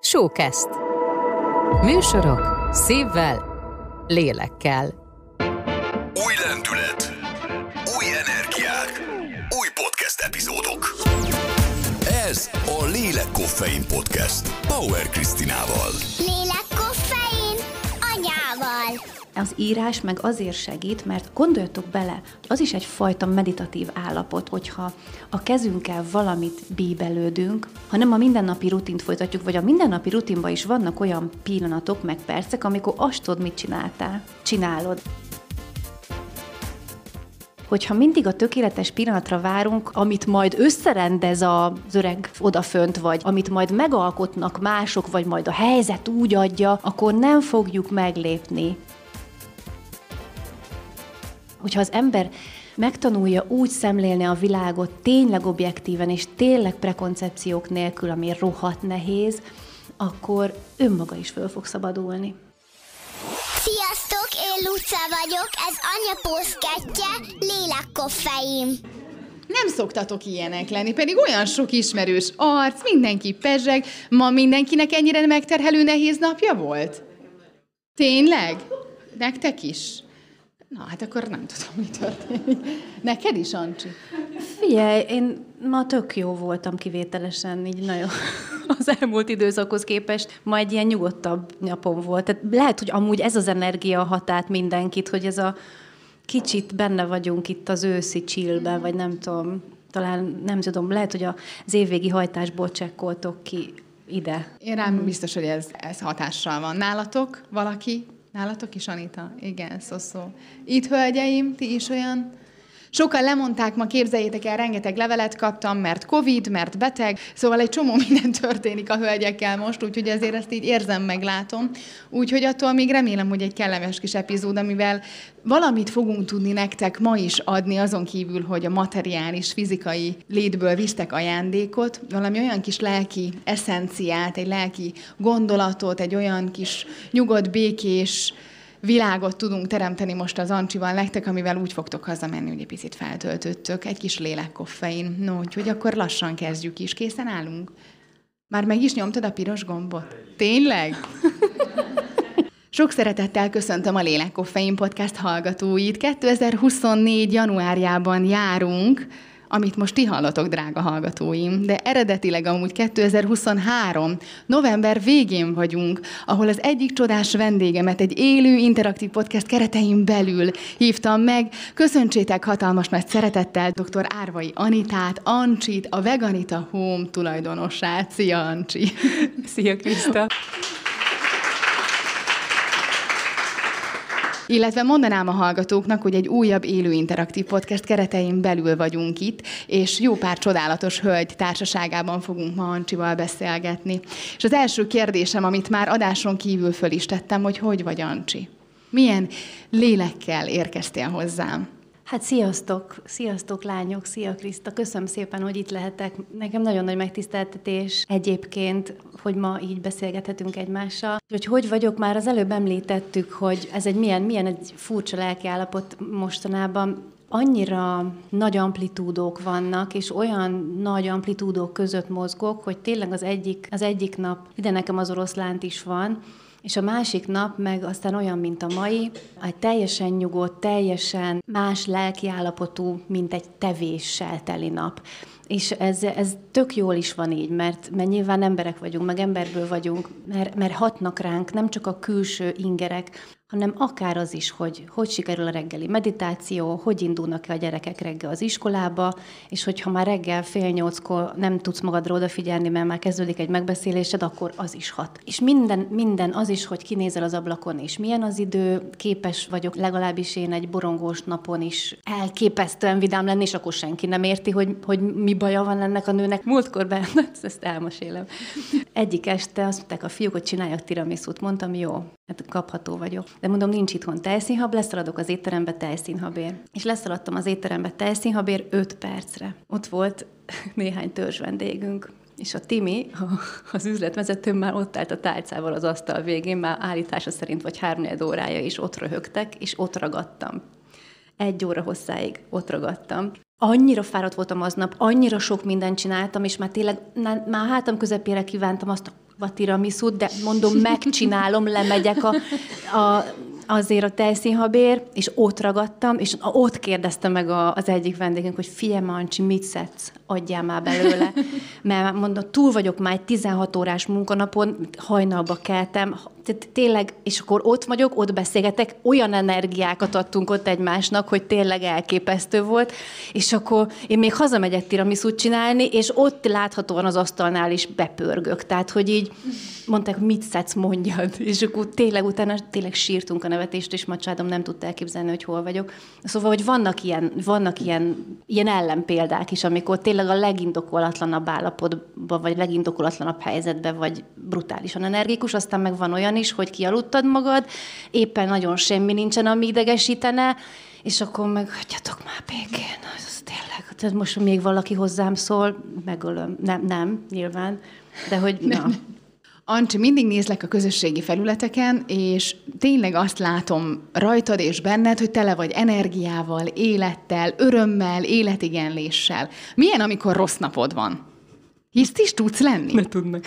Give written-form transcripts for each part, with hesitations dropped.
Showcast. Műsorok szívvel, lélekkel. Új lendület, új energiák, új podcast epizódok. Ez a Lélek-Koffein Podcast Bauer Krisztinával. Lélek-Koffein anyával. Az írás meg azért segít, mert gondoljatok bele, az is egyfajta meditatív állapot, hogyha a kezünkkel valamit bíbelődünk, ha nem a mindennapi rutint folytatjuk, vagy a mindennapi rutinban is vannak olyan pillanatok, meg percek, amikor azt tudod, mit csinálod. Hogyha mindig a tökéletes pillanatra várunk, amit majd összerendez az öreg odafönt, vagy amit majd megalkotnak mások, vagy majd a helyzet úgy adja, akkor nem fogjuk meglépni. Hogyha az ember megtanulja úgy szemlélni a világot tényleg objektíven, és tényleg prekoncepciók nélkül, ami rohadt nehéz, akkor önmaga is föl fog szabadulni. Sziasztok, én Luca vagyok, ez Anya Poszkettje, Lélek-Koffein. Nem szoktatok ilyenek lenni, pedig olyan sok ismerős arc, mindenki pezseg. Ma mindenkinek ennyire megterhelő nehéz napja volt? Tényleg? Nektek is? Na, hát akkor nem tudom, mi történik. Neked is, Ancsi? Figyelj, én ma tök jó voltam kivételesen, így nagyon az elmúlt időszakhoz képest. Ma egy ilyen nyugodtabb napom volt. Tehát lehet, hogy amúgy ez az energia hat át mindenkit, hogy ez a kicsit benne vagyunk itt az őszi chillben, vagy nem tudom, talán nem tudom, lehet, hogy az évvégi hajtásból csekkoltok ki ide. Én rám biztos, hogy ez hatással van. Nálatok valaki? Nálatok is, Anita? Igen, szó. Itt, hölgyeim, ti is olyan? Sokan lemondták, ma képzeljétek el, rengeteg levelet kaptam, mert Covid, mert beteg, szóval egy csomó minden történik a hölgyekkel most, úgyhogy ezért ezt így érzem, meglátom. Úgyhogy attól még remélem, hogy egy kellemes kis epizód, amivel valamit fogunk tudni nektek ma is adni, azon kívül, hogy a materiális, fizikai létből visztek ajándékot, valami olyan kis lelki eszenciát, egy lelki gondolatot, egy olyan kis nyugodt, békés világot tudunk teremteni most az Ancsival nektek, amivel úgy fogtok hazamenni, hogy egy picit feltöltöttök. Egy kis lélek-koffein. No, úgyhogy akkor lassan kezdjük is. Készen állunk? Már meg is nyomtad a piros gombot? Tényleg? Sok szeretettel köszöntöm a Lélek-Koffein Podcast hallgatóit. 2024. januárjában járunk, amit most ti hallatok, drága hallgatóim, de eredetileg amúgy 2023. november végén vagyunk, ahol az egyik csodás vendégemet egy élő, interaktív podcast keretein belül hívtam meg. Köszöntsétek hatalmas nagy szeretettel dr. Árvai Anitát, Ancsit, a Veganita Home tulajdonosát. Szia, Ancsi! Szia, Kriszta! Illetve mondanám a hallgatóknak, hogy egy újabb élő interaktív podcast keretein belül vagyunk itt, és jó pár csodálatos hölgy társaságában fogunk ma Ancsival beszélgetni. És az első kérdésem, amit már adáson kívül föl is tettem, hogy vagy, Ancsi? Milyen lélekkel érkeztél hozzám? Hát sziasztok lányok, szia Kriszta, köszönöm szépen, hogy itt lehetek. Nekem nagyon nagy megtiszteltetés egyébként, hogy ma így beszélgethetünk egymással. Hogy vagyok, már az előbb említettük, hogy ez egy milyen egy furcsa lelkiállapot mostanában. Annyira nagy amplitúdók vannak, és olyan nagy amplitúdók között mozgok, hogy tényleg az egyik nap, ide nekem az oroszlánt is van, és a másik nap meg aztán olyan, mint a mai, egy teljesen nyugodt, teljesen más lelkiállapotú, mint egy tevéssel teli nap. És ez tök jól is van így, mert nyilván emberek vagyunk, meg emberből vagyunk, mert hatnak ránk nem csak a külső ingerek, hanem akár az is, hogy sikerül a reggeli meditáció, hogy indulnak a gyerekek reggel az iskolába, és hogyha már reggel 7:30-kor nem tudsz magadra odafigyelni, mert már kezdődik egy megbeszélésed, akkor az is hat. És minden az is, hogy kinézel az ablakon, és milyen az idő, képes vagyok legalábbis én egy borongós napon is elképesztően vidám lenni, és akkor senki nem érti, hogy mi baja van ennek a nőnek. Múltkor ezt elmesélem. Egyik este azt mondták a fiúk, hogy csináljak tiramisút. Mondtam, jó, hát kapható vagyok. De mondom, nincs itthon tejszínhab, leszaladok az étterembe tejszínhabér. És leszaladtam az étterembe tejszínhabér 5 percre. Ott volt néhány törzs vendégünk. És a Timi, az üzletvezetőm már ott állt a tálcával az asztal végén, már állítása szerint vagy 3-4 órája is ott röhögtek, és ott ragadtam. 1 óra hosszáig ott ragadtam. Annyira fáradt voltam aznap, annyira sok mindent csináltam, és már tényleg, már hátam közepére kívántam azt, tiramisút, de mondom, megcsinálom, lemegyek azért a tejszínhabér, és ott ragadtam, és ott kérdezte meg az egyik vendégünk, hogy figyelj, Ancsi, mit szedsz? Adjál már belőle. Mert mondom, túl vagyok már egy 16 órás munkanapon, hajnalba keltem, tényleg, és akkor ott vagyok, ott beszélgetek, olyan energiákat adtunk ott egymásnak, hogy tényleg elképesztő volt, és akkor én még hazamegyek tiramisút csinálni, és ott láthatóan az asztalnál is bepörgök. Tehát, hogy így mondták, mit szedsz, mondjad. És akkor tényleg utána sírtunk a nevetést, és Macsádom nem tudta elképzelni, hogy hol vagyok. Szóval, hogy vannak ilyen ellenpéldák is, amikor tényleg a legindokolatlanabb állapotban, vagy legindokolatlanabb helyzetben vagy brutálisan energikus, aztán meg van olyan is, hogy kialudtad magad, éppen nagyon semmi nincsen, ami idegesítene, és akkor meg hagyjatok már békén, az tényleg. Tehát most még valaki hozzám szól, megölöm. Nem, nyilván, de hogy na. Ancsi, mindig nézlek a közösségi felületeken, és tényleg azt látom rajtad és benned, hogy tele vagy energiával, élettel, örömmel, életigenléssel. Milyen, amikor rossz napod van? Hiszt is tudsz lenni? Ne tudnak.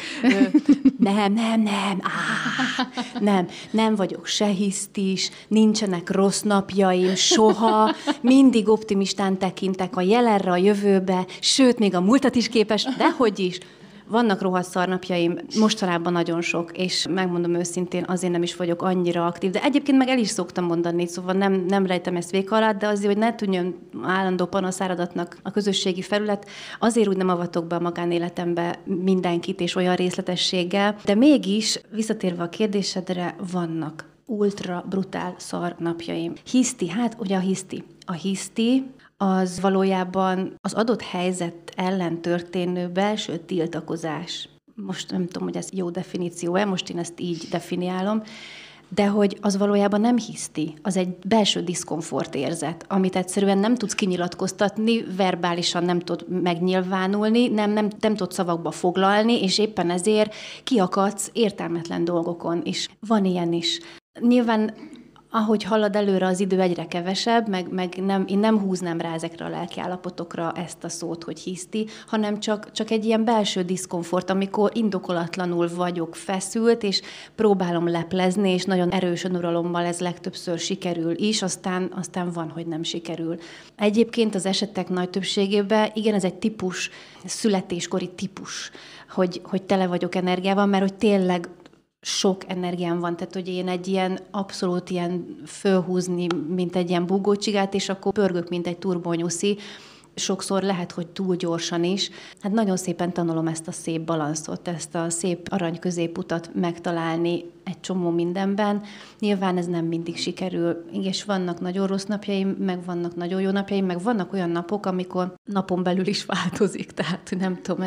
Nem vagyok se hisztis, nincsenek rossz napjaim soha, mindig optimistán tekintek a jelenre, a jövőbe, sőt, még a múltat is képes, dehogy is. Vannak rohadt szarnapjaim, mostanában nagyon sok, és megmondom őszintén, azért nem is vagyok annyira aktív, de egyébként meg el is szoktam mondani, szóval nem rejtem ezt véka alá, de azért, hogy ne tudjon állandó panaszáradatnak a közösségi felület, azért úgy nem avatok be a magánéletembe mindenkit és olyan részletességgel, de mégis, visszatérve a kérdésedre, vannak ultra brutál szar napjaim. Hiszti, hát ugye a hiszti, az valójában az adott helyzet ellen történő belső tiltakozás. Most nem tudom, hogy ez jó definíció-e, most én ezt így definiálom, de hogy az valójában nem hiszti, az egy belső diszkomfort érzet, amit egyszerűen nem tudsz kinyilatkoztatni, verbálisan nem tud megnyilvánulni, nem tud szavakba foglalni, és éppen ezért kiakadsz értelmetlen dolgokon is. Van ilyen is. Nyilván ahogy halad előre az idő, egyre kevesebb, én nem húznám rá ezekre a lelkiállapotokra ezt a szót, hogy hiszti, hanem csak egy ilyen belső diszkomfort, amikor indokolatlanul vagyok feszült, és próbálom leplezni, és nagyon erős önuralommal ez legtöbbször sikerül is, aztán van, hogy nem sikerül. Egyébként az esetek nagy többségében, igen, ez egy típus, születéskori típus, hogy tele vagyok energiával, mert hogy tényleg sok energiám van, tehát hogy én egy ilyen abszolút ilyen fölhúzni, mint egy ilyen bugócsigát, és akkor pörgök, mint egy turbonyuszi. Sokszor lehet, hogy túl gyorsan is. Hát nagyon szépen tanulom ezt a szép balanszot, ezt a szép arany középutat megtalálni egy csomó mindenben. Nyilván ez nem mindig sikerül, és vannak nagyon rossz napjaim, meg vannak nagyon jó napjaim, meg vannak olyan napok, amikor napon belül is változik, tehát nem tudom,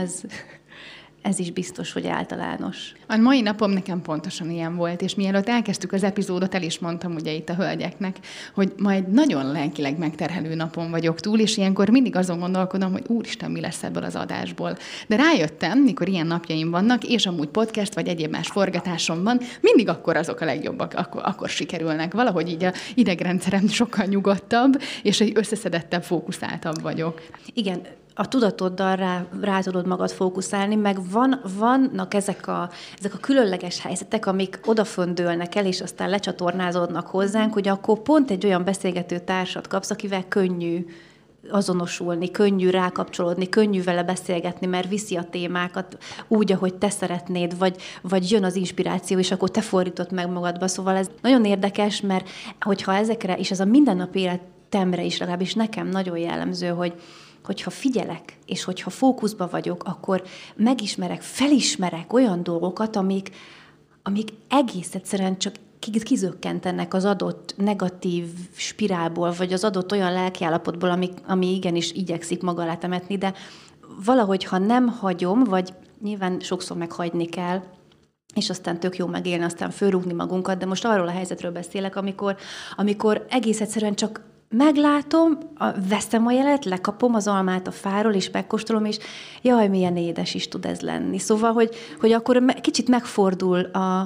ez is biztos, hogy általános. A mai napom nekem pontosan ilyen volt, és mielőtt elkezdtük az epizódot, el is mondtam ugye itt a hölgyeknek, hogy majd nagyon lelkileg megterhelő napon vagyok túl, és ilyenkor mindig azon gondolkodom, hogy úristen, mi lesz ebből az adásból. De rájöttem, mikor ilyen napjaim vannak, és amúgy podcast vagy egyéb más forgatásom van, mindig akkor azok a legjobbak, akkor sikerülnek. Valahogy így a idegrendszerem sokkal nyugodtabb, és egy összeszedettebb, fókuszáltabb vagyok. Igen, a tudatoddal rá tudod magad fókuszálni, meg vannak ezek a különleges helyzetek, amik odaföndölnek el, és aztán lecsatornázódnak hozzánk, hogy akkor pont egy olyan beszélgető társat kapsz, akivel könnyű azonosulni, könnyű rákapcsolódni, könnyű vele beszélgetni, mert viszi a témákat úgy, ahogy te szeretnéd, vagy jön az inspiráció, és akkor te fordítod meg magadba. Szóval ez nagyon érdekes, mert hogyha ezekre, és ez a mindennapi életemre is, legalábbis nekem nagyon jellemző, hogyha figyelek, és hogyha fókuszba vagyok, akkor felismerek olyan dolgokat, amik egész egyszerűen csak kizökkentenek az adott negatív spirálból, vagy az adott olyan lelkiállapotból, ami igenis igyekszik maga alá temetni, de valahogy, ha nem hagyom, vagy nyilván sokszor meghagyni kell, és aztán tök jó megélni, aztán fölrúgni magunkat, de most arról a helyzetről beszélek, amikor egész egyszerűen csak meglátom, veszem a jelet, lekapom az almát a fáról, és megkóstolom, és jaj, milyen édes is tud ez lenni. Szóval, hogy akkor kicsit megfordul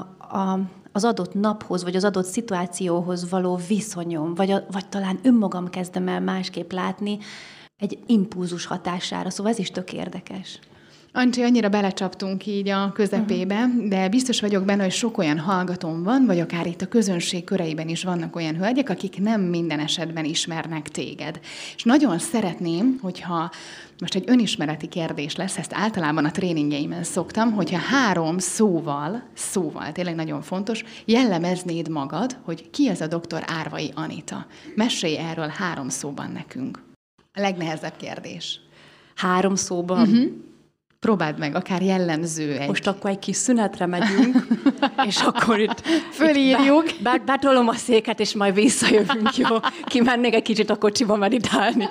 az adott naphoz, vagy az adott szituációhoz való viszonyom, vagy talán önmagam kezdem el másképp látni egy impulzus hatására. Szóval ez is tök érdekes. Ancsi, annyira belecsaptunk így a közepébe, de biztos vagyok benne, hogy sok olyan hallgatón van, vagy akár itt a közönség köreiben is vannak olyan hölgyek, akik nem minden esetben ismernek téged. És nagyon szeretném, hogyha most egy önismereti kérdés lesz, ezt általában a tréningeimen szoktam, hogyha 3 szóval, tényleg nagyon fontos, jellemeznéd magad, hogy ki az a dr. Árvai Anita. Mesélj erről 3 szóban nekünk. A legnehezebb kérdés. 3 szóban? Próbáld meg, akár jellemző egy. Most akkor egy kis szünetre megyünk, és akkor itt fölírjuk. Betolom a széket, és majd visszajövünk, jó? Kimennék egy kicsit a kocsiba meditálni.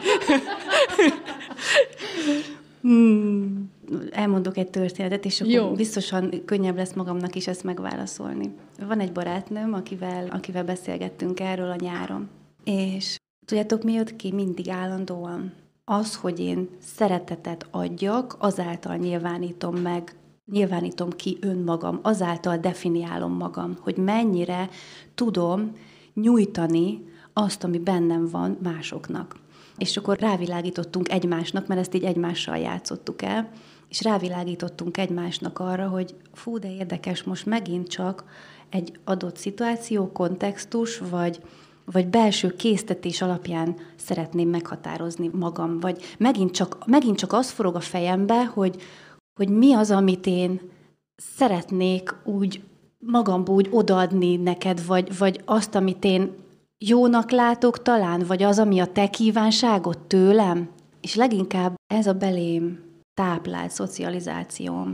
Elmondok egy történetet, és akkor biztosan könnyebb lesz magamnak is ezt megválaszolni. Van egy barátnőm, akivel beszélgettünk erről a nyáron. És tudjátok, mi jött ki mindig állandóan? Az, hogy én szeretetet adjak, azáltal nyilvánítom ki önmagam, azáltal definiálom magam, hogy mennyire tudom nyújtani azt, ami bennem van másoknak. És akkor rávilágítottunk egymásnak, mert ezt így egymással játszottuk el, és rávilágítottunk egymásnak arra, hogy fú, de érdekes, most megint csak egy adott szituáció, kontextus, vagy belső késztetés alapján szeretném meghatározni magam, vagy megint csak az forog a fejembe, hogy mi az, amit én szeretnék úgy magamból úgy odaadni neked, vagy azt, amit én jónak látok talán, vagy az, ami a te kívánságot tőlem. És leginkább ez a belém táplált szocializációm,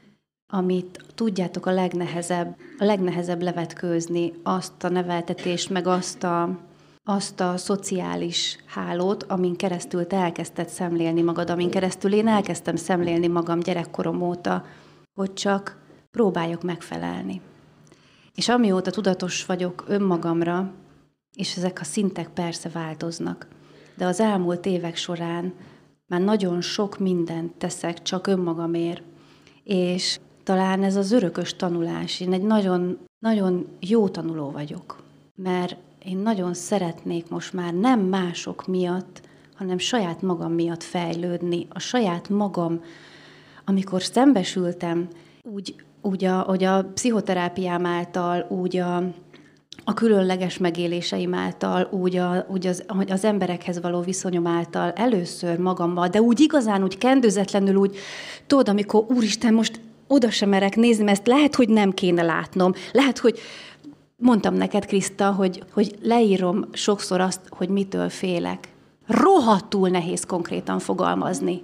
amit tudjátok a legnehezebb levetkőzni, azt a neveltetést, meg azt a szociális hálót, amin keresztül te elkezdted szemlélni magad, amin keresztül én elkezdtem szemlélni magam gyerekkorom óta, hogy csak próbáljak megfelelni. És amióta tudatos vagyok önmagamra, és ezek a szintek persze változnak, de az elmúlt évek során már nagyon sok mindent teszek csak önmagamért, és talán ez az örökös tanulás. Én egy nagyon, nagyon jó tanuló vagyok, mert én nagyon szeretnék most már nem mások miatt, hanem saját magam miatt fejlődni. A saját magam, amikor szembesültem, úgy a pszichoterápiám által, úgy a különleges megéléseim által, úgy az emberekhez való viszonyom által először magammal, de úgy igazán, úgy kendőzetlenül, úgy tudod, amikor úristen, most oda sem merek nézni, mert ezt lehet, hogy nem kéne látnom. Lehet, hogy mondtam neked, Kriszta, hogy leírom sokszor azt, hogy mitől félek. Rohadtul nehéz konkrétan fogalmazni.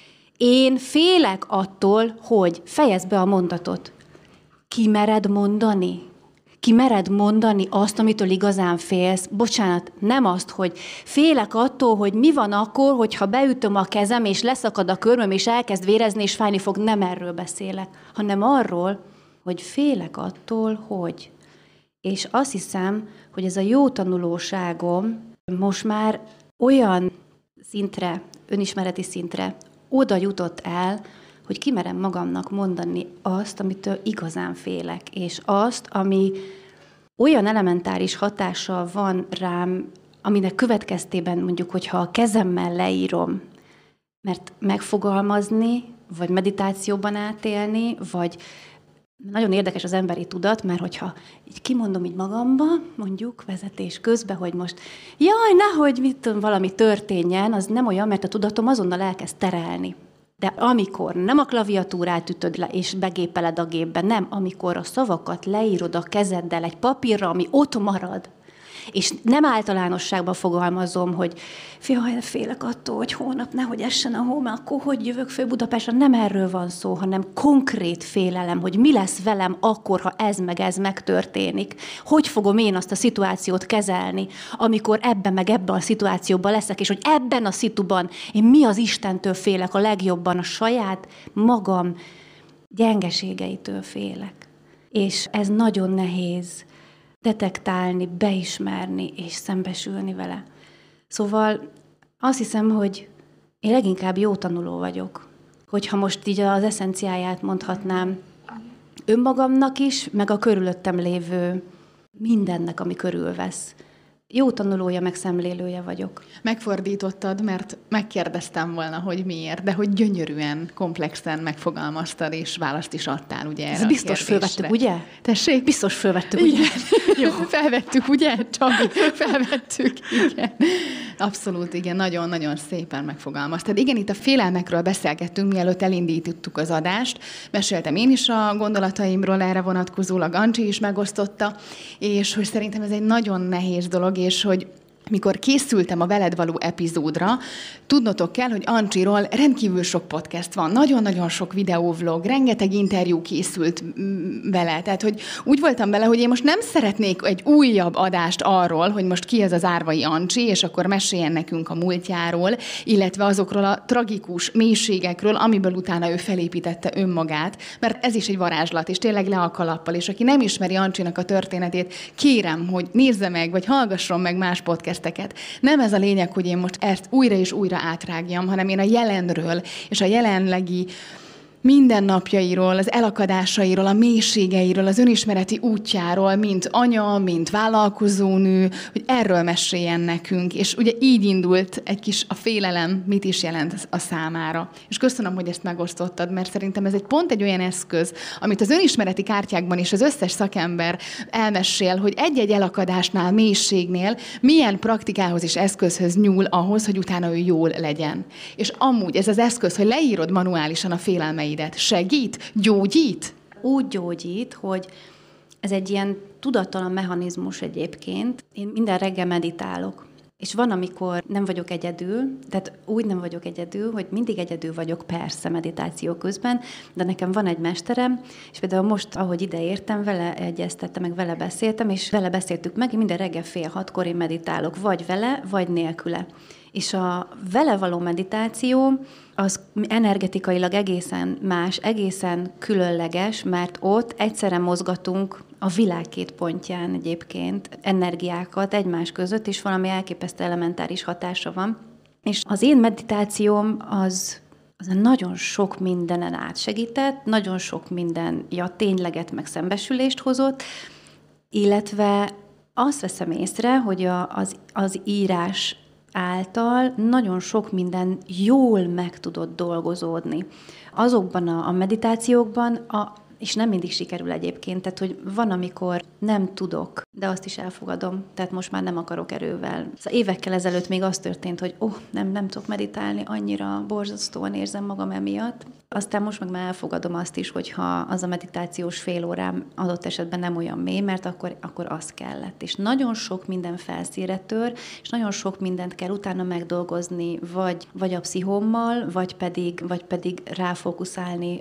Én félek attól, hogy fejezd be a mondatot. Kimered mondani? Kimered mondani azt, amitől igazán félsz? Bocsánat, nem azt, hogy félek attól, hogy mi van akkor, hogyha beütöm a kezem, és leszakad a körmöm, és elkezd vérezni, és fájni fog. Nem erről beszélek, hanem arról, hogy félek attól, hogy. És azt hiszem, hogy ez a jó tanulóságom most már olyan szintre, önismereti szintre oda jutott el, hogy kimerem magamnak mondani azt, amitől igazán félek, és azt, ami olyan elementáris hatással van rám, aminek következtében mondjuk, hogyha a kezemmel leírom, mert megfogalmazni, vagy meditációban átélni, vagy nagyon érdekes az emberi tudat, mert hogyha így kimondom így magamba, mondjuk vezetés közben, hogy most jaj, nehogy valami történjen, az nem olyan, mert a tudatom azonnal elkezd terelni. De amikor nem a klaviatúrát ütöd le, és begépeled a gépbe, nem, amikor a szavakat leírod a kezeddel egy papírra, ami ott marad, és nem általánosságban fogalmazom, hogy félek attól, hogy holnap nehogy essen a hó, mert akkor hogy jövök föl Budapestre, nem erről van szó, hanem konkrét félelem, hogy mi lesz velem akkor, ha ez megtörténik. Hogy fogom én azt a szituációt kezelni, amikor ebben a szituációban leszek, és hogy ebben a szituban én mi az Istentől félek a legjobban, a saját magam gyengeségeitől félek. És ez nagyon nehéz detektálni, beismerni és szembesülni vele. Szóval azt hiszem, hogy én leginkább jó tanuló vagyok. Hogyha most így az eszenciáját mondhatnám önmagamnak is, meg a körülöttem lévő mindennek, ami körülvesz. jó tanulója, meg szemlélője vagyok. Megfordítottad, mert megkérdeztem volna, hogy miért, de hogy gyönyörűen, komplexen megfogalmaztad, és választ is adtál, ugye, erre Ez biztos fölvettük, ugye? Tessék? Biztos fölvettük, ugye? Igen. Jó, felvettük, ugye? Csabi, felvettük, igen. Abszolút, igen, nagyon-nagyon szépen megfogalmaztad. Igen, itt a félelmekről beszélgettünk, mielőtt elindítottuk az adást. Meséltem én is a gondolataimról, erre vonatkozólag Ancsi is megosztotta, és hogy szerintem ez egy nagyon nehéz dolog, és hogy mikor készültem a veled való epizódra, tudnotok kell, hogy Ancsiról rendkívül sok podcast van, nagyon-nagyon sok videóvlog, rengeteg interjú készült vele, tehát hogy úgy voltam vele, hogy én most nem szeretnék egy újabb adást arról, hogy most ki az az Árvai Ancsi, és akkor meséljen nekünk a múltjáról, illetve azokról a tragikus mélységekről, amiből utána ő felépítette önmagát, mert ez is egy varázslat, és tényleg le a kalappal, és aki nem ismeri Ancsinak a történetét, kérem, hogy nézze meg, vagy hallgasson meg más podcast. Nem ez a lényeg, hogy én most ezt újra és újra átrágjam, hanem én a jelenről és a jelenlegi mindennapjairól, az elakadásairól, a mélységeiről, az önismereti útjáról, mint anya, mint vállalkozónő, hogy erről meséljen nekünk. És ugye így indult egy kis a félelem, mit is jelent a számára. És köszönöm, hogy ezt megosztottad, mert szerintem ez pont egy olyan eszköz, amit az önismereti kártyákban is az összes szakember elmesél, hogy egy-egy elakadásnál, mélységnél milyen praktikához és eszközhöz nyúl ahhoz, hogy utána ő jól legyen. És amúgy ez az eszköz, hogy leírod manuálisan a félelmeidet, segít? Gyógyít? Úgy gyógyít, hogy ez egy ilyen tudattalan mechanizmus egyébként. Én minden reggel meditálok. És van, amikor nem vagyok egyedül, tehát úgy nem vagyok egyedül, hogy mindig egyedül vagyok persze meditáció közben, de nekem van egy mesterem, és például most, ahogy ide értem, vele egyeztettem, meg vele beszéltem, és vele beszéltük meg, minden reggel 5:30 én meditálok, vagy vele, vagy nélküle. És a vele való meditáció az energetikailag egészen más, egészen különleges, mert ott egyszerre mozgatunk a világ két pontján egyébként energiákat egymás között, és valami elképesztő elementáris hatása van. És az én meditációm az nagyon sok mindenen átsegített, nagyon sok minden tényleget meg szembesülést hozott, illetve azt veszem észre, hogy az írás által nagyon sok minden jól meg tudott dolgozódni. Azokban a meditációkban, és nem mindig sikerül egyébként, tehát hogy van, amikor nem tudok, de azt is elfogadom, tehát most már nem akarok erővel. Szóval évekkel ezelőtt még az történt, hogy nem tudok meditálni, annyira borzasztóan érzem magam emiatt. Aztán most meg már elfogadom azt is, hogyha az a meditációs fél órám adott esetben nem olyan mély, mert akkor az kellett. És nagyon sok minden felszínre tör, és nagyon sok mindent kell utána megdolgozni, vagy a pszichommal, vagy pedig ráfókuszálni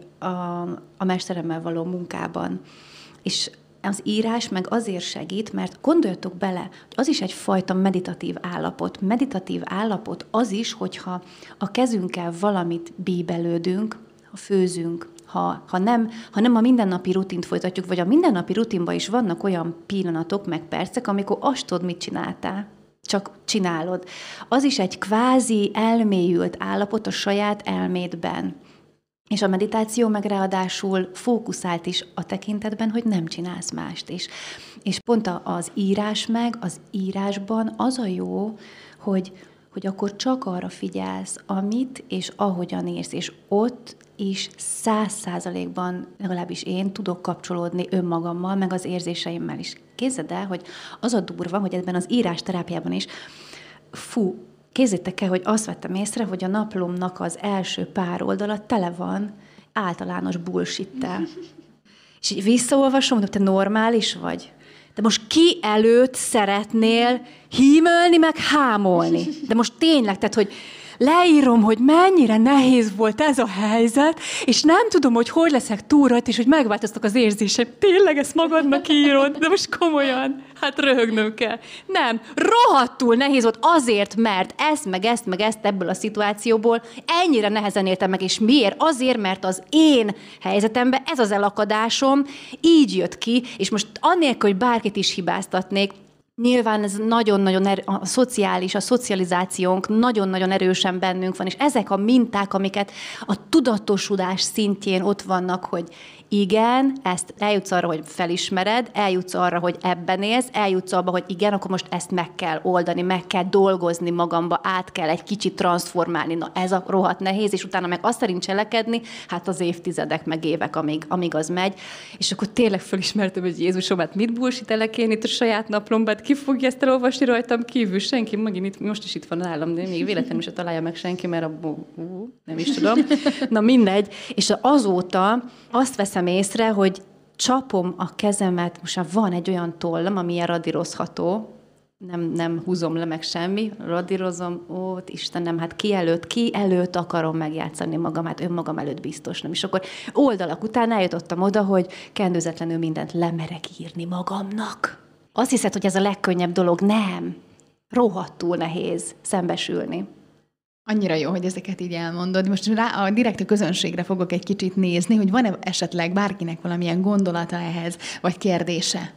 a mesteremmel való munkában. És az írás meg azért segít, mert gondoljatok bele, hogy az is egyfajta meditatív állapot. Meditatív állapot az is, hogyha a kezünkkel valamit bíbelődünk, ha főzünk, ha nem a mindennapi rutint folytatjuk, vagy a mindennapi rutinban is vannak olyan pillanatok, meg percek, amikor azt tudod, mit csináltál. Csak csinálod. Az is egy kvázi elmélyült állapot a saját elmédben. És a meditáció meg ráadásul fókuszált is a tekintetben, hogy nem csinálsz mást is. És pont az írás meg, az írásban az a jó, hogy akkor csak arra figyelsz, amit és ahogyan érsz, és ott is 100%-ban, legalábbis én tudok kapcsolódni önmagammal, meg az érzéseimmel is. Képzeld el, hogy az a durva, hogy ebben az írás terápiában is, képzeljétek el, hogy azt vettem észre, hogy a naplomnak az első pár oldala tele van általános bullshittel. És így visszaolvasom, mondom, te normális vagy? De most ki előtt szeretnél hímölni, meg hámolni? De most tényleg, tehát, hogy leírom, hogy mennyire nehéz volt ez a helyzet, és nem tudom, hogy leszek túl rajta, és hogy megváltoztak az érzésem. Tényleg ezt magadnak írod? De most komolyan, hát röhögnöm kell. Nem, rohadtul nehéz volt azért, mert ezt ebből a szituációból ennyire nehezen éltem meg, és miért? Azért, mert az én helyzetemben ez az elakadásom így jött ki, és most annélkül, hogy bárkit is hibáztatnék, nyilván ez nagyon-nagyon a szocializációnk nagyon-nagyon erősen bennünk van, és ezek a minták, amiket a tudatosodás szintjén ott vannak, hogy igen, ezt eljutsz arra, hogy felismered, eljutsz arra, hogy ebben élsz, eljutsz abba, hogy igen, akkor most ezt meg kell oldani, meg kell dolgozni magamba, át kell egy kicsit transformálni. Na ez a rohadt nehéz, és utána meg azt szerint cselekedni, hát az évtizedek, meg évek, amíg az megy. És akkor tényleg felismertem, hogy Jézusom, hát mit bullshitelek én itt a saját naplomban, ki fogja ezt elolvasni rajtam kívül? Senki, megint itt, most is itt van nálam, de még véletlenül se találja meg senki, mert nem is tudom. Na mindegy. És azóta azt veszem észre, hogy csapom a kezemet, most már van egy olyan tollam, ami ilyen radírozható, nem húzom le meg semmi, radírozom, Istenem, hát ki előtt akarom megjátszani magam, hát önmagam előtt biztos nem. És akkor oldalak után eljutottam oda, hogy kendőzetlenül mindent lemerek írni magamnak. Azt hiszed, hogy ez a legkönnyebb dolog? Nem. Rohadtul nehéz szembesülni. Annyira jó, hogy ezeket így elmondod. Most direkt a közönségre fogok egy kicsit nézni, hogy van-e esetleg bárkinek valamilyen gondolata ehhez, vagy kérdése?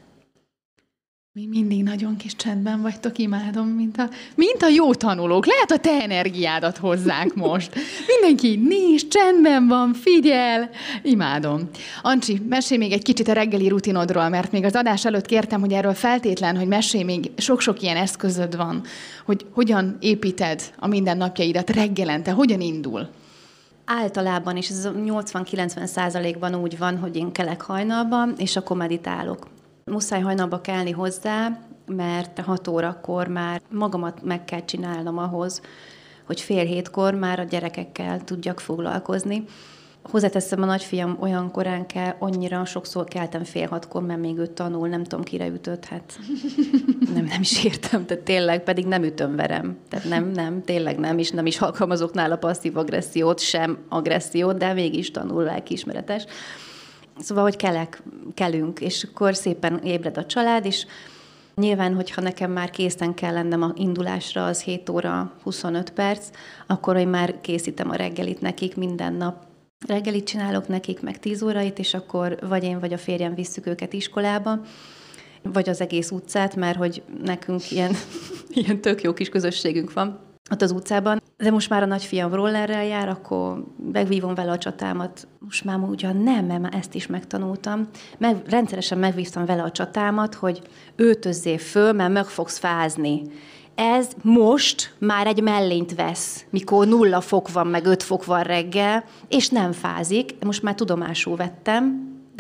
Mi mindig nagyon kis csendben vagytok, imádom, mint a jó tanulók. Lehet a te energiádat hozzák most. Mindenki nincs, csendben van, figyel. Imádom. Ancsi, mesélj még egy kicsit a reggeli rutinodról, mert még az adás előtt kértem, hogy erről feltétlen, hogy mesélj, még sok-sok ilyen eszközöd van, hogy hogyan építed a mindennapjaidat reggelente, hogyan indul. Általában is ez 80-90%-ban úgy van, hogy én kelek hajnalban, és akkor meditálok. Muszáj hajnalba kelni hozzá, mert 6 órakor már magamat meg kell csinálnom ahhoz, hogy 6:30 már a gyerekekkel tudjak foglalkozni. Hozzáteszem, a nagyfiam olyan korán kell, annyira sokszor keltem 5:30, mert még ő tanul, nem tudom, kire ütött, hát nem is értem, tehát tényleg, pedig nem ütöm verem. Tehát nem, tényleg nem, és nem is alkalmazok nála passzív agressziót, sem agressziót, de mégis tanul, lelkiismeretes. Szóval, hogy kelünk, és akkor szépen ébred a család, és nyilván, hogyha nekem már készen kell lennem a indulásra, az 7 óra 25 perc, akkor én már készítem a reggelit nekik minden nap. Reggelit csinálok nekik, meg 10 órait, és akkor vagy én, vagy a férjem visszük őket iskolába, vagy az egész utcát, mert hogy nekünk ilyen tök jó kis közösségünk van ott az utcában. De most már a nagyfiam rollerrel jár, akkor megvívom vele a csatámat. Most már ugyan nem, mert ezt is megtanultam. Rendszeresen megvívtam vele a csatámat, hogy öltözzél föl, mert meg fogsz fázni. Ez most már egy mellényt vesz, mikor 0 fok van, meg 5 fok van reggel, és nem fázik. Most már tudomásul vettem, de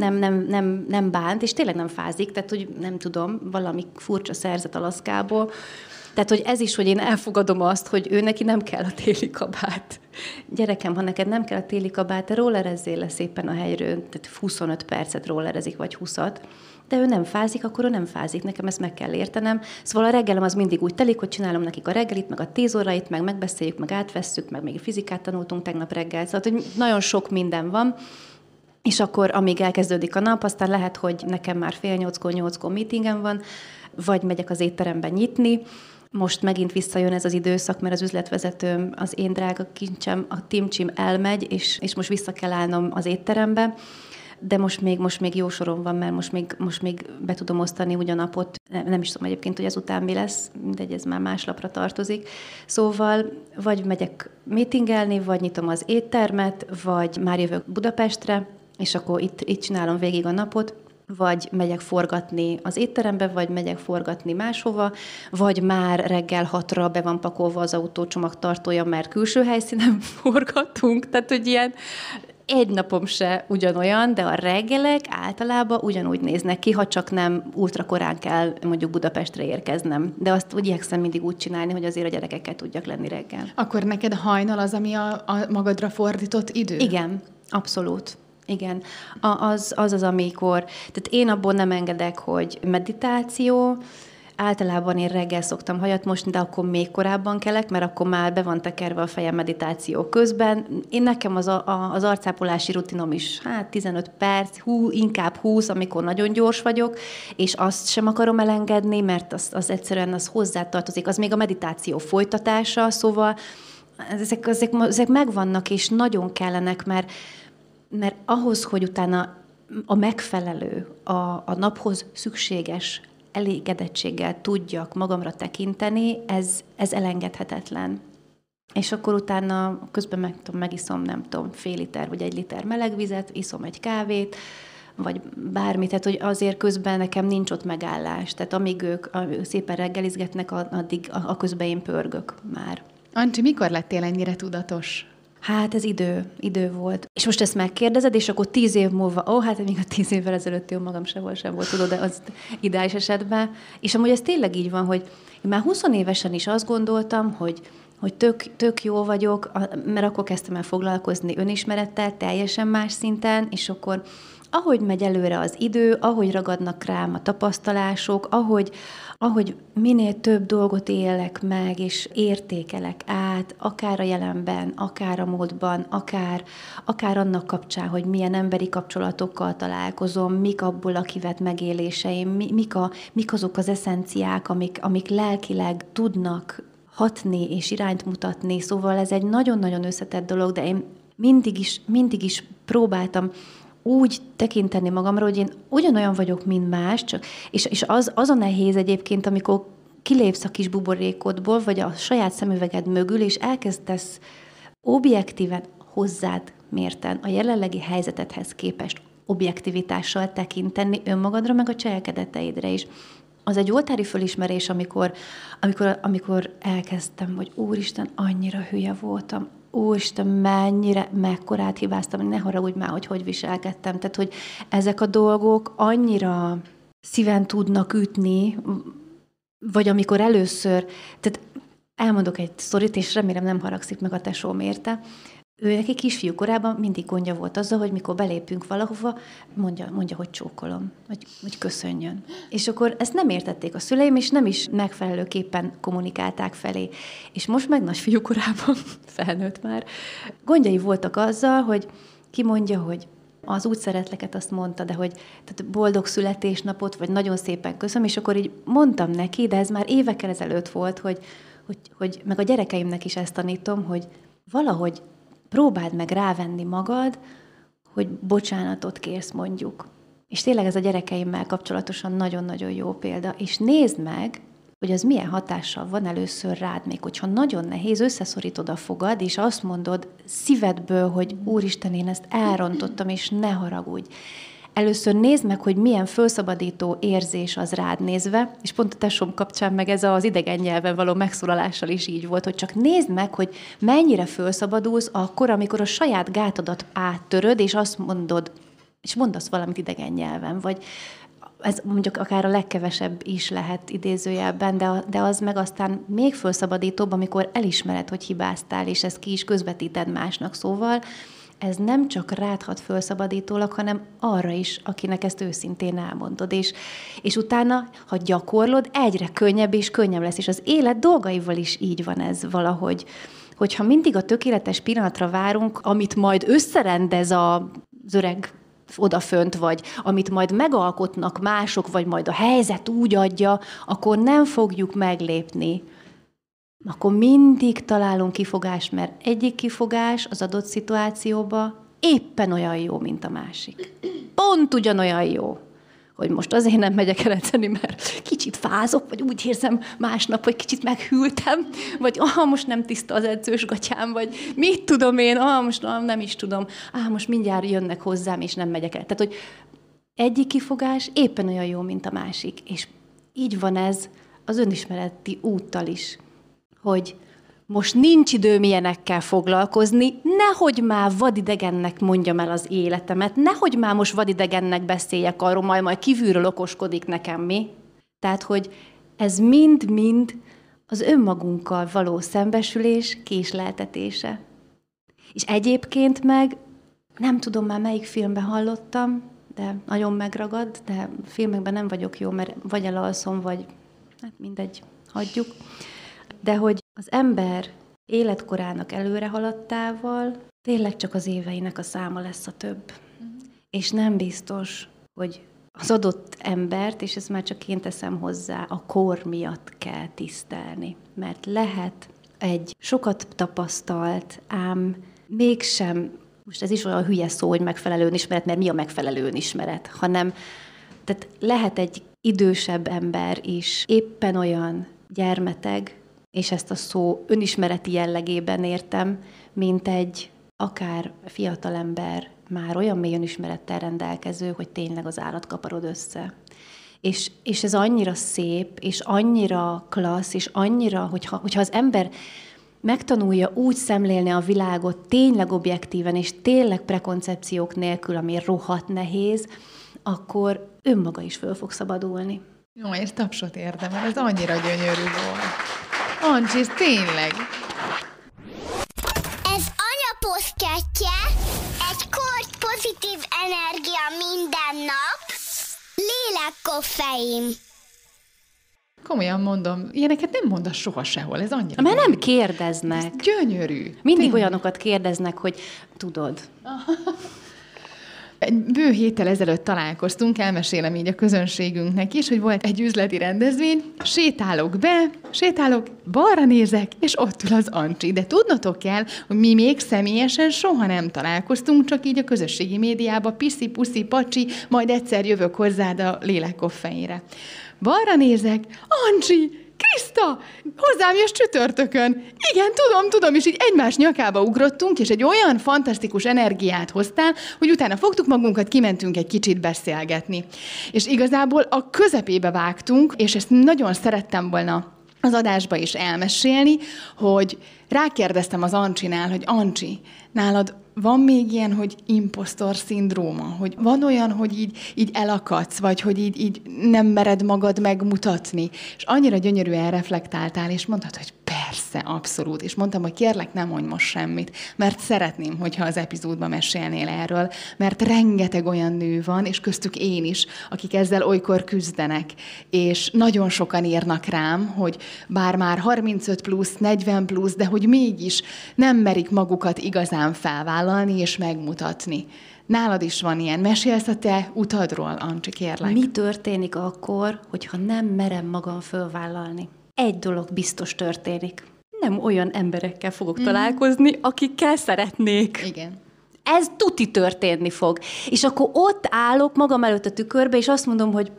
nem bánt, és tényleg nem fázik, tehát hogy nem tudom, valami furcsa szerzet a laszkából. Tehát, hogy ez is, hogy én elfogadom azt, hogy ő neki nem kell a téli kabát. Gyerekem, ha neked nem kell a téli kabát, te rollerezzél le szépen a helyről, tehát 25 percet rollerezik, vagy 20-at, de ő nem fázik, akkor ő nem fázik. Nekem ezt meg kell értenem. Szóval a reggelem az mindig úgy telik, hogy csinálom nekik a reggelit, meg a 10 órait, meg megbeszéljük, meg átvesszük, meg még fizikát tanultunk tegnap reggel. Szóval, hogy nagyon sok minden van. És akkor, amíg elkezdődik a nap, aztán lehet, hogy nekem már 7:30-8-kor meetingem van, vagy megyek az étterembe nyitni. Most megint visszajön ez az időszak, mert az üzletvezetőm, az én drága kincsem, a Timcsim elmegy, és most vissza kell állnom az étterembe, de most még jó sorom van, mert most még be tudom osztani úgy a napot, nem is tudom egyébként, hogy ezután mi lesz, mindegy, ez már más lapra tartozik. Szóval vagy megyek meetingelni, vagy nyitom az éttermet, vagy már jövök Budapestre, és akkor itt csinálom végig a napot, vagy megyek forgatni az étterembe, vagy megyek forgatni máshova, vagy már reggel 6-ra be van pakolva az autó csomagtartója, mert külső helyszínen forgatunk, tehát hogy ilyen egy napom se ugyanolyan, de a reggelek általában ugyanúgy néznek ki, ha csak nem ultrakorán kell mondjuk Budapestre érkeznem. De azt úgy igyekszem mindig úgy csinálni, hogy azért a gyerekekkel tudjak lenni reggel. Akkor neked a hajnal az, ami a magadra fordított idő? Igen, abszolút. Igen, az, amikor, tehát én abból nem engedek, hogy meditáció, általában én reggel szoktam hajat mosni, de akkor még korábban kelek, mert akkor már be van tekerve a fejem meditáció közben. Nekem az arcápolási rutinom is, 15 perc, inkább 20, amikor nagyon gyors vagyok, és azt sem akarom elengedni, mert az egyszerűen az hozzátartozik, az még a meditáció folytatása, szóval ezek megvannak, és nagyon kellenek, mert ahhoz, hogy utána a megfelelő, a naphoz szükséges elégedettséggel tudjak magamra tekinteni, ez elengedhetetlen. És akkor utána közben megiszom, nem tudom, fél liter vagy 1 liter meleg vizet, iszom egy kávét, vagy bármit, tehát hogy azért közben nekem nincs ott megállás. Tehát amíg ők szépen reggelizgetnek, addig a közben én pörgök már. Ancsi, mikor lettél ennyire tudatos? Hát ez idő volt. És most ezt megkérdezed, és akkor 10 év múlva, hát még a 10 évvel ezelőtt jó magam sem volt, tudod, de az ideális esetben. És amúgy ez tényleg így van, hogy én már 20 évesen is azt gondoltam, hogy tök jó vagyok, mert akkor kezdtem el foglalkozni önismerettel, teljesen más szinten, és akkor ahogy megy előre az idő, ahogy ragadnak rám a tapasztalások, ahogy minél több dolgot élek meg, és értékelek át, akár a jelenben, akár a múltban, akár annak kapcsán, hogy milyen emberi kapcsolatokkal találkozom, mik abból a kivett megéléseim, mik azok az eszenciák, amik lelkileg tudnak hatni és irányt mutatni. Szóval ez egy nagyon-nagyon összetett dolog, de én mindig is próbáltam úgy tekinteni magamra, hogy én ugyanolyan vagyok, mint más, és az a nehéz egyébként, amikor kilépsz a kis buborékodból, vagy a saját szemüveged mögül, és elkezdesz objektíven hozzád mérten a jelenlegi helyzetedhez képest objektivitással tekinteni önmagadra, meg a cselekedeteidre is. Az egy oltári fölismerés, amikor elkezdtem, hogy úristen, annyira hülye voltam, úristen, mekkorát hibáztam, ne haragudj már, hogy viselkedtem. Tehát, hogy ezek a dolgok annyira szíven tudnak ütni, vagy amikor először, tehát elmondok egy sztorit, és remélem nem haragszik meg a tesóm érte. Ő neki kisfiú korában mindig gondja volt azzal, hogy mikor belépünk valahova, mondja, hogy csókolom, hogy köszönjön. És akkor ezt nem értették a szüleim, és nem is megfelelőképpen kommunikálták felé. És most meg nagyfiú korában, felnőtt már, gondjai voltak azzal, hogy ki mondja, hogy az úgy szeretleket azt mondta, de hogy tehát boldog születésnapot, vagy nagyon szépen köszönöm, és akkor így mondtam neki, de ez már évekkel ezelőtt volt, hogy meg a gyerekeimnek is ezt tanítom, hogy valahogy próbáld meg rávenni magad, hogy bocsánatot kérsz, mondjuk. És tényleg ez a gyerekeimmel kapcsolatosan nagyon-nagyon jó példa. És nézd meg, hogy az milyen hatással van először rád, még hogyha nagyon nehéz, összeszorítod a fogad, és azt mondod szívedből, hogy úristen, én ezt elrontottam, és ne haragudj. Először nézd meg, hogy milyen fölszabadító érzés az rád nézve, és pont a tesóm kapcsán meg ez az idegen nyelven való megszólalással is így volt, hogy csak nézd meg, hogy mennyire fölszabadulsz akkor, amikor a saját gátadat áttöröd, és azt mondod, és mondasz valamit idegen nyelven, vagy ez mondjuk akár a legkevesebb is lehet idézőjelben, de az meg aztán még fölszabadítóbb, amikor elismered, hogy hibáztál, és ezt ki is közvetíted másnak, szóval ez nem csak rád hat fölszabadítólag, hanem arra is, akinek ezt őszintén elmondod. És utána, ha gyakorlod, egyre könnyebb és könnyebb lesz. És az élet dolgaival is így van ez valahogy. Hogyha mindig a tökéletes pillanatra várunk, amit majd összerendez az öreg odafönt, vagy amit majd megalkotnak mások, vagy majd a helyzet úgy adja, akkor nem fogjuk meglépni. Akkor mindig találunk kifogást, mert egyik kifogás az adott szituációban éppen olyan jó, mint a másik. Pont ugyanolyan jó, hogy most azért nem megyek el edzeni, mert kicsit fázok, vagy úgy érzem másnap, hogy kicsit meghűltem, vagy most nem tiszta az edzős gatyám, vagy mit tudom én, most nem is tudom, most mindjárt jönnek hozzám, és nem megyek el. Tehát, hogy egyik kifogás éppen olyan jó, mint a másik. És így van ez az önismereti úttal is, hogy most nincs időm ilyenekkel foglalkozni, nehogy már vadidegennek mondjam el az életemet, nehogy már most vadidegennek beszéljek arról, majd kívülről okoskodik nekem mi. Tehát, hogy ez mind-mind az önmagunkkal való szembesülés késleltetése. És egyébként meg, nem tudom már melyik filmben hallottam, de nagyon megragad, de filmekben nem vagyok jó, mert vagy elalszom, vagy hát mindegy, hagyjuk. De hogy az ember életkorának előre haladtával tényleg csak az éveinek a száma lesz a több. És nem biztos, hogy az adott embert, és ezt már csak én teszem hozzá, a kor miatt kell tisztelni. Mert lehet egy sokat tapasztalt, ám mégsem, most ez is olyan hülye szó, hogy megfelelő önismeret, mert mi a megfelelő önismeret, hanem tehát lehet egy idősebb ember is éppen olyan gyermeteg, és ezt a szó önismereti jellegében értem, mint egy akár fiatalember, már olyan mély önismerettel rendelkező, hogy tényleg az állat kaparod össze. És ez annyira szép, és annyira klassz, és annyira, hogyha az ember megtanulja úgy szemlélni a világot tényleg objektíven, és tényleg prekoncepciók nélkül, ami rohadt nehéz, akkor önmaga is föl fog szabadulni. Jó, és tapsot érdemel, ez annyira gyönyörű volt. Ancsi, ez tényleg. Ez Anya podcastje, egy kort pozitív energia minden nap, Lélekkoffein. Komolyan mondom, ilyeneket nem mondasz soha sehol, ez annyira Mert gyönyörű. nem kérdeznek. Ez gyönyörű. Mindig Tényleg. olyanokat kérdeznek, hogy tudod. Egy bő héttel ezelőtt találkoztunk, elmesélem így a közönségünknek is, hogy volt egy üzleti rendezvény, sétálok, balra nézek, és ott ül az Ancsi. De tudnotok kell, hogy mi még személyesen soha nem találkoztunk, csak így a közösségi médiába, piszi, puszi, pacsi, majd egyszer jövök hozzád a Lélekkoffeinre. Balra nézek, Ancsi, Kriszta, hozzám jössz csütörtökön. Igen, tudom, és így egymás nyakába ugrottunk, és egy olyan fantasztikus energiát hoztál, hogy utána fogtuk magunkat, kimentünk egy kicsit beszélgetni. És igazából a közepébe vágtunk, és ezt nagyon szerettem volna az adásba is elmesélni, hogy rákérdeztem az Ancsinál, hogy Ancsi, nálad van még ilyen, hogy imposztor szindróma, hogy van olyan, hogy így elakadsz, vagy hogy így nem mered magad megmutatni. És annyira gyönyörűen reflektáltál, és mondtad, hogy persze, abszolút. És mondtam, hogy kérlek, ne mondj most semmit, mert szeretném, hogyha az epizódban mesélnél erről, mert rengeteg olyan nő van, és köztük én is, akik ezzel olykor küzdenek. És nagyon sokan írnak rám, hogy bár már 35 plusz, 40 plusz, de hogy mégis nem merik magukat igazán felvállalni és megmutatni. Nálad is van ilyen. Mesélsz a te utadról, Ancsi, kérlek. Mi történik akkor, hogyha nem merem magam fölvállalni? Egy dolog biztos történik. Nem olyan emberekkel fogok találkozni, akikkel szeretnék. Igen. Ez tuti történni fog. És akkor ott állok magam előtt a tükörbe, és azt mondom, hogy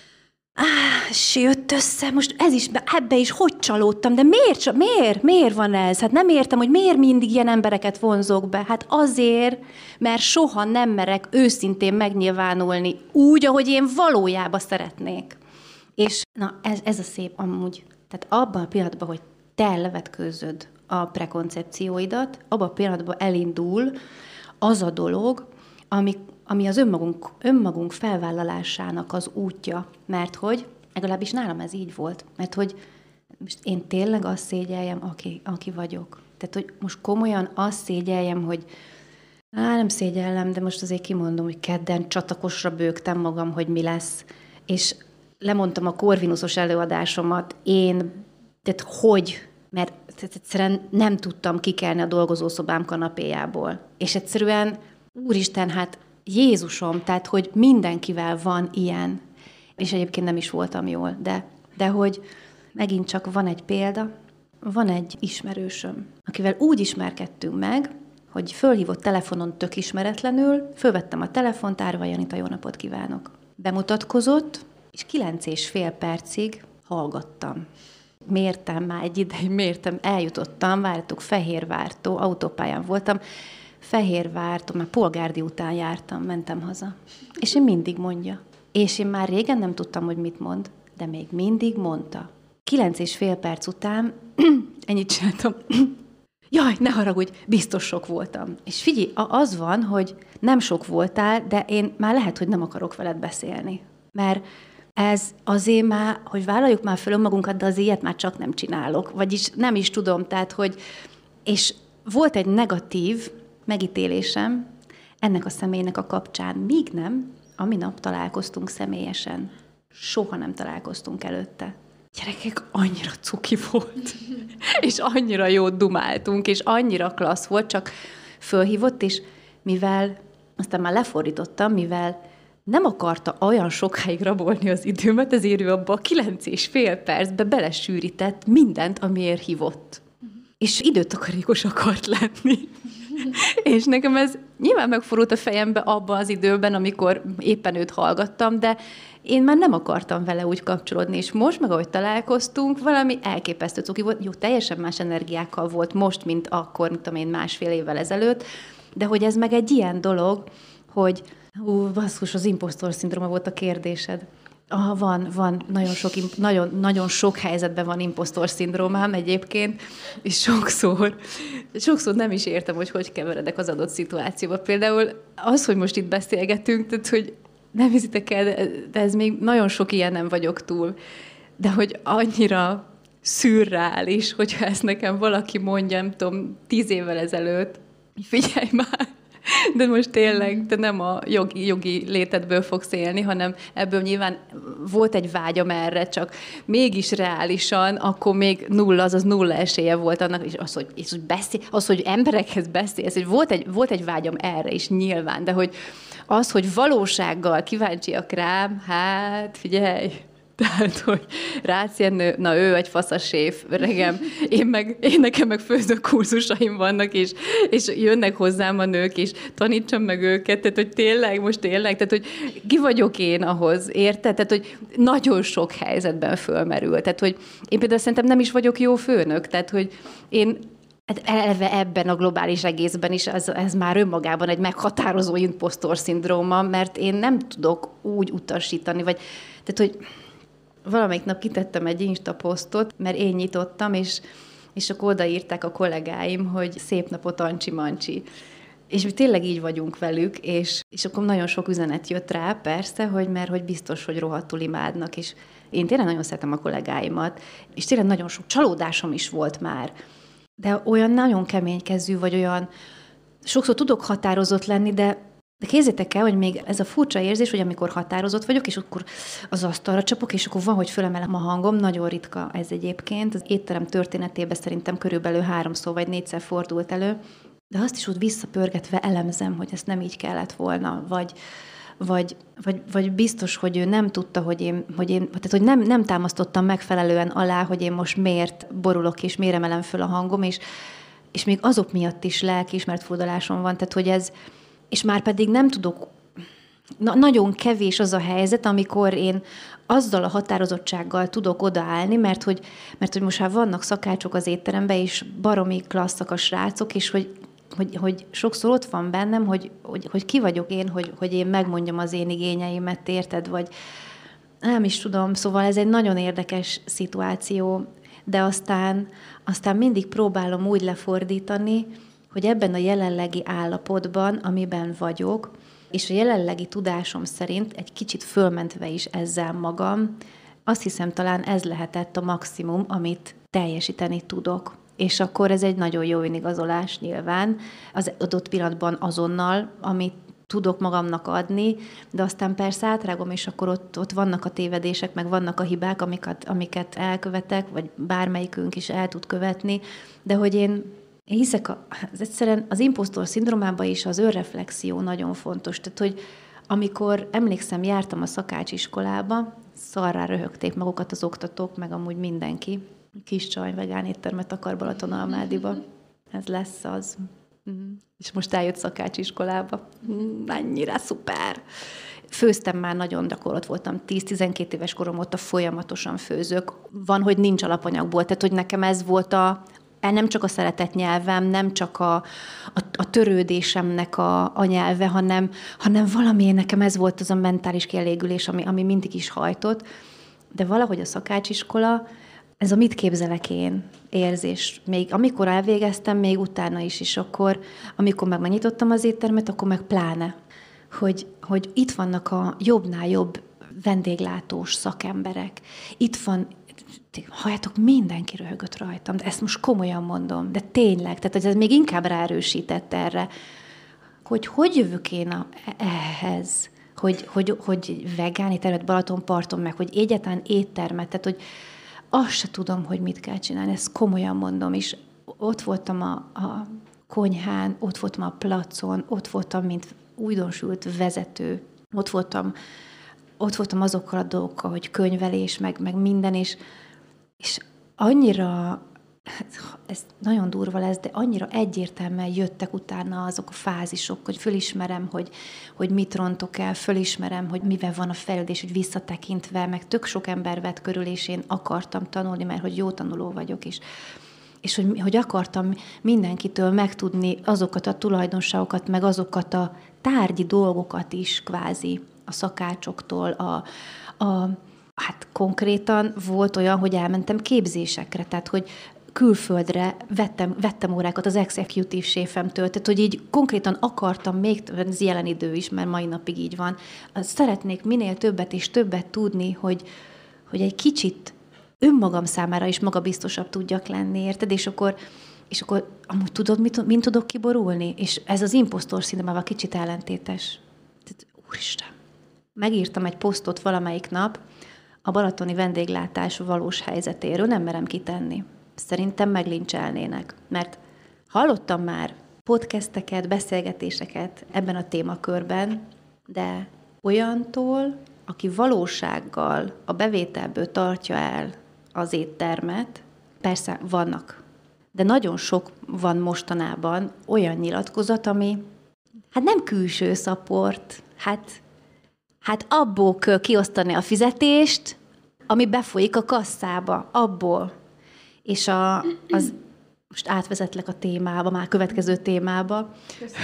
se jött össze, most ez is, ebbe is hogy csalódtam, de miért van ez? Hát nem értem, hogy miért mindig ilyen embereket vonzok be. Hát azért, mert soha nem merek őszintén megnyilvánulni úgy, ahogy én valójában szeretnék. És na, ez a szép amúgy. Tehát abban a pillanatban, hogy te levetkőzöd a prekoncepcióidat, abban a pillanatban elindul az a dolog, ami az önmagunk felvállalásának az útja. Mert hogy, legalábbis nálam ez így volt, mert hogy most én tényleg azt szégyeljem, aki vagyok. Tehát, hogy most komolyan azt szégyeljem, hogy nem szégyellem, de most azért kimondom, hogy kedden csatakosra bőgtem magam, hogy mi lesz. És lemondtam a Corvinusos előadásomat, tehát hogy? Mert egyszerűen nem tudtam kikelni a dolgozószobám kanapéjából. És egyszerűen, úristen, hát Jézusom, tehát hogy mindenkivel van ilyen. És egyébként nem is voltam jól, de hogy megint csak van egy példa, van egy ismerősöm, akivel úgy ismerkedtünk meg, hogy fölhívott telefonon tök ismeretlenül, fölvettem a telefont, Árva Janita, jó napot kívánok. Bemutatkozott, és 9,5 percig hallgattam. Mértem, eljutottam, vártuk Fehérvártól, autópályán voltam, Fehérvártól, már Polgárdi után jártam, mentem haza. És én mindig mondja. És én már régen nem tudtam, hogy mit mond, de még mindig mondta. 9,5 perc után ennyit csináltam. Jaj, ne haragudj, biztos sok voltam. És figyelj, az van, hogy nem sok voltál, de én már lehet, hogy nem akarok veled beszélni. Mert ez azért már, hogy vállaljuk már föl önmagunkat, de az ilyet már csak nem csinálok. Vagyis nem is tudom, tehát, hogy... És volt egy negatív megítélésem ennek a személynek a kapcsán, míg nem, aminap találkoztunk személyesen. Soha nem találkoztunk előtte. Gyerekek, annyira cuki volt, és annyira jót dumáltunk, és annyira klassz volt, csak fölhívott, és mivel, aztán már lefordítottam, mivel nem akarta olyan sokáig rabolni az időmet, ezért ő abba a 9,5 percbe belesűrített mindent, amiért hívott. És időtakarékos akart lenni. És nekem ez nyilván megfordult a fejembe abban az időben, amikor éppen őt hallgattam, de én már nem akartam vele úgy kapcsolódni, és most meg, ahogy találkoztunk, valami elképesztő cuki volt. Jó, teljesen más energiákkal volt most, mint akkor, mint én 1,5 évvel ezelőtt, de hogy ez meg egy ilyen dolog, hogy basszus, az impostor-szindróma volt a kérdésed. Van. Nagyon sok helyzetben van impostor-szindrómám egyébként, és sokszor nem is értem, hogy keveredek az adott szituációba. Például az, hogy most itt beszélgetünk, tehát, hogy nem hiszitek el, de ez még nagyon sok ilyen nem vagyok túl. De hogy annyira szürreális, hogyha ezt nekem valaki mondja, nem tudom, 10 évvel ezelőtt, figyelj már, de most tényleg, te nem a jogi létedből fogsz élni, hanem ebből nyilván volt egy vágyam erre, csak mégis reálisan, akkor még nulla esélye volt annak, és az, hogy emberekhez beszélsz, hogy volt egy vágyam erre is nyilván, de hogy valósággal kíváncsiak rám, hát figyelj, tehát, hogy Rácz Jenő, na ő egy faszaséf, öregem, nekem meg főzőkurzusaim vannak, és jönnek hozzám a nők, és tanítsam meg őket, tehát, hogy tényleg, tehát, hogy ki vagyok én ahhoz, érted? Tehát, hogy nagyon sok helyzetben fölmerül. Tehát, hogy én például szerintem nem is vagyok jó főnök, tehát, hogy én eleve ebben a globális egészben is ez már önmagában egy meghatározó impostor-szindróma, mert én nem tudok úgy utasítani, tehát, hogy valamelyik nap kitettem egy Insta posztot, mert én nyitottam, és akkor odaírták a kollégáim, hogy szép napot, Ancsi-Mancsi. És mi tényleg így vagyunk velük, és akkor nagyon sok üzenet jött rá, persze, hogy biztos, hogy rohadtul imádnak, és én tényleg nagyon szeretem a kollégáimat, és tényleg nagyon sok csalódásom is volt már. De olyan nagyon keménykezű, vagy olyan, sokszor tudok határozott lenni, de képzeljétek el, hogy még ez a furcsa érzés, hogy amikor határozott vagyok, és akkor az asztalra csapok, és akkor van, hogy fölemelem a hangom, nagyon ritka ez egyébként. Az étterem történetében szerintem körülbelül 3-szor vagy 4-szer fordult elő, de azt is úgy visszapörgetve elemzem, hogy ezt nem így kellett volna, vagy biztos, hogy ő nem tudta, tehát hogy nem támasztottam megfelelően alá, hogy én most miért borulok, és miért emelem föl a hangom, és még azok miatt is lelkiismeret fordulásom van, tehát hogy ez, és már pedig nem tudok, nagyon kevés az a helyzet, amikor én azzal a határozottsággal tudok odaállni, mert hogy most már vannak szakácsok az étteremben, és baromi klasszak a srácok, és hogy sokszor ott van bennem, hogy ki vagyok én, hogy én megmondjam az én igényeimet, érted, vagy nem is tudom, szóval ez egy nagyon érdekes szituáció, de aztán mindig próbálom úgy lefordítani, hogy ebben a jelenlegi állapotban, amiben vagyok, és a jelenlegi tudásom szerint egy kicsit fölmentve is ezzel magam, azt hiszem, talán ez lehetett a maximum, amit teljesíteni tudok. És akkor ez egy nagyon jó önigazolás nyilván, az adott pillanatban azonnal, amit tudok magamnak adni, de aztán persze átrágom, és akkor ott vannak a tévedések, meg vannak a hibák, amiket elkövetek, vagy bármelyikünk is el tud követni, de hogy én hiszek, egyszerűen az impostor-szindrómában is az önreflexió nagyon fontos. Tehát, hogy amikor emlékszem, jártam a szakácsiskolába, szarrá röhögték magukat az oktatók, meg amúgy mindenki. Kis csaj vegán éttermet akar Balatonalmádiba. Ez lesz az. És most eljött szakácsiskolába. Annyira szuper! Főztem már nagyon, gyakorlat voltam 10-12 éves korom óta folyamatosan főzök. Van, hogy nincs alapanyagból, tehát hogy nekem ez volt nem csak a szeretett nyelvem, nem csak a törődésemnek a nyelve, hanem valami, nekem ez volt az a mentális kielégülés, ami mindig is hajtott. De valahogy a szakácsiskola, ez a mit képzelek én érzés. Még amikor elvégeztem, még utána is, és akkor, amikor meg megnyitottam az éttermet, akkor meg pláne, hogy itt vannak a jobbnál jobb vendéglátós szakemberek. Itt van, halljátok, mindenki röhögött rajtam, de ezt most komolyan mondom, de tényleg, tehát ez még inkább ráerősített erre, hogy jövök én ehhez, hogy vegán éttermet Balatonparton, meg hogy egyáltalán éttermet, tehát hogy azt se tudom, hogy mit kell csinálni, ezt komolyan mondom, és ott voltam a konyhán, ott voltam a placon, ott voltam, mint újdonsült vezető, ott voltam azokkal a dolgokkal, hogy könyvelés, meg minden, és annyira ez nagyon durva lesz, de annyira egyértelműen jöttek utána azok a fázisok, hogy fölismerem, hogy mit rontok el, fölismerem, hogy mivel van a fejlődés, hogy visszatekintve, meg tök sok ember vett körül, és én akartam tanulni, mert hogy jó tanuló vagyok is. És hogy akartam mindenkitől megtudni azokat a tulajdonságokat, meg azokat a tárgyi dolgokat is kvázi a szakácsoktól, hát konkrétan volt olyan, hogy elmentem képzésekre, tehát hogy külföldre vettem órákat az executive chefemtől, tehát hogy így konkrétan akartam még, ez jelen idő is, mert mai napig így van, szeretnék minél többet és többet tudni, hogy egy kicsit önmagam számára is magabiztosabb tudjak lenni, érted? És akkor amúgy tudod, mint tudok kiborulni? És ez az imposztor szindrómával kicsit ellentétes. Tehát, úristen! Megírtam egy posztot valamelyik nap a balatoni vendéglátás valós helyzetéről, nem merem kitenni. Szerintem meglincselnének, mert hallottam már podcasteket, beszélgetéseket ebben a témakörben, de olyantól, aki valósággal a bevételből tartja el az éttermet, persze vannak, de nagyon sok van mostanában olyan nyilatkozat, ami hát nem külső szaport, hát abból kell kiosztani a fizetést, ami befolyik a kasszába, abból. És most átvezetlek a témába, már következő témába,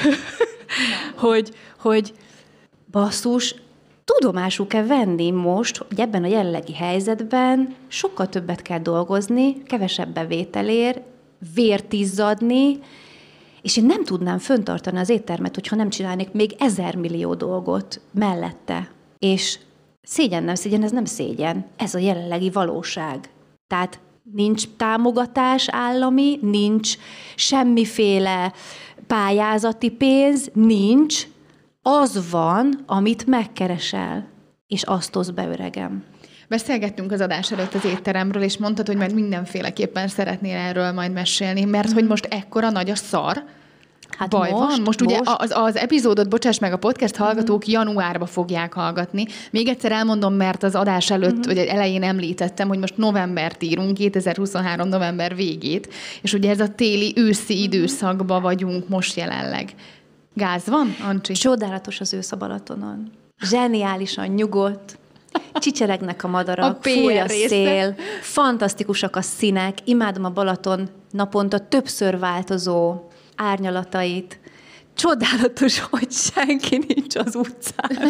hogy basszus, tudomásul kell venni most, hogy ebben a jelenlegi helyzetben sokkal többet kell dolgozni, kevesebb bevételért, vért izzadni, és én nem tudnám föntartani az éttermet, hogyha nem csinálnék még 1000 millió dolgot mellette. És szégyen, ez nem szégyen, ez a jelenlegi valóság. Tehát nincs támogatás állami, nincs semmiféle pályázati pénz, nincs, az van, amit megkeresel, és azt osz be, öregem. Beszélgettünk az adás előtt az étteremről, és mondtad, hogy majd mindenféleképpen szeretnél erről majd mesélni, mert hogy most ekkora nagy a szar, hát baj van. Most ugye az epizódot, bocsáss meg, a podcast hallgatók januárba fogják hallgatni. Még egyszer elmondom, mert az adás előtt, vagy elején említettem, hogy most novembert írunk, 2023 november végét, és ugye ez a téli, őszi időszakban vagyunk most jelenleg. Gáz van, Ancsi? Csodálatos az ősz a Balatonon. Zseniálisan nyugodt, csicseregnek a madarak, fúj a szél, fantasztikusak a színek, imádom a Balaton naponta többször változó árnyalatait. Csodálatos, hogy senki nincs az utcán.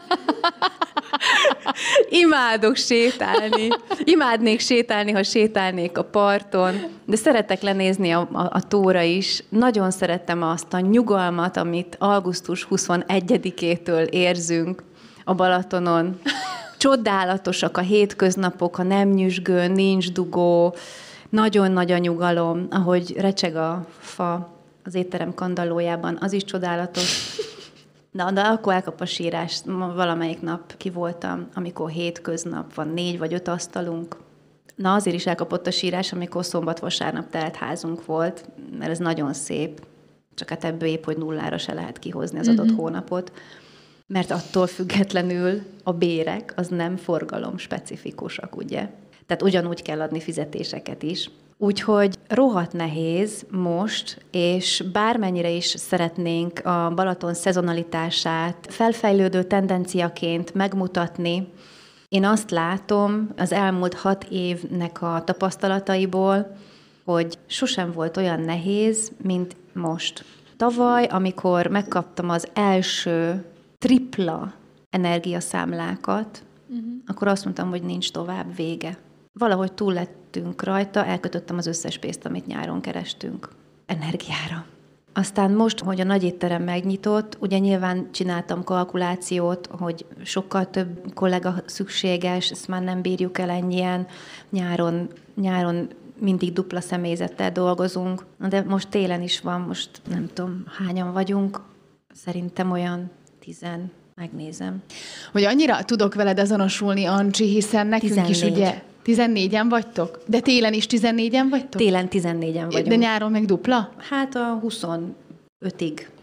Imádok sétálni. Imádnék sétálni, ha sétálnék a parton, de szeretek lenézni a tóra is. Nagyon szeretem azt a nyugalmat, amit augusztus 21-től érzünk a Balatonon. Csodálatosak a hétköznapok, ha nem nyüzsgő, nincs dugó, nagyon nagy a nyugalom, ahogy recseg a fa az étterem kandallójában, az is csodálatos. De akkor elkap a sírás. Valamelyik nap ki voltam, amikor hétköznap van 4 vagy 5 asztalunk. Na, azért is elkapott a sírás, amikor szombat-vasárnap telt házunk volt, mert ez nagyon szép. Csak hát ebből épp, hogy nullára se lehet kihozni az adott hónapot. Mert attól függetlenül a bérek az nem forgalom specifikusak, ugye? Tehát ugyanúgy kell adni fizetéseket is. Úgyhogy rohadt nehéz most, és bármennyire is szeretnénk a Balaton szezonalitását felfejlődő tendenciaként megmutatni, én azt látom az elmúlt 6 évnek a tapasztalataiból, hogy sosem volt olyan nehéz, mint most. Tavaly, amikor megkaptam az első tripla energiaszámlákat, akkor azt mondtam, hogy nincs tovább, vége. Valahogy túl lettünk rajta, elkötöttem az összes pénzt, amit nyáron kerestünk energiára. Aztán most, hogy a nagy étterem megnyitott, ugye nyilván csináltam kalkulációt, hogy sokkal több kollega szükséges, ezt már nem bírjuk el ennyien, nyáron mindig dupla személyzettel dolgozunk, de most télen is van, most nem tudom, hányan vagyunk, szerintem olyan 10, megnézem. Hogy annyira tudok veled azonosulni, Ancsi, hiszen nekünk 14. is ugye 14-en vagytok? De télen is 14-en vagytok? Télen 14-en vagyunk. De nyáron meg dupla? Hát a 25-ig.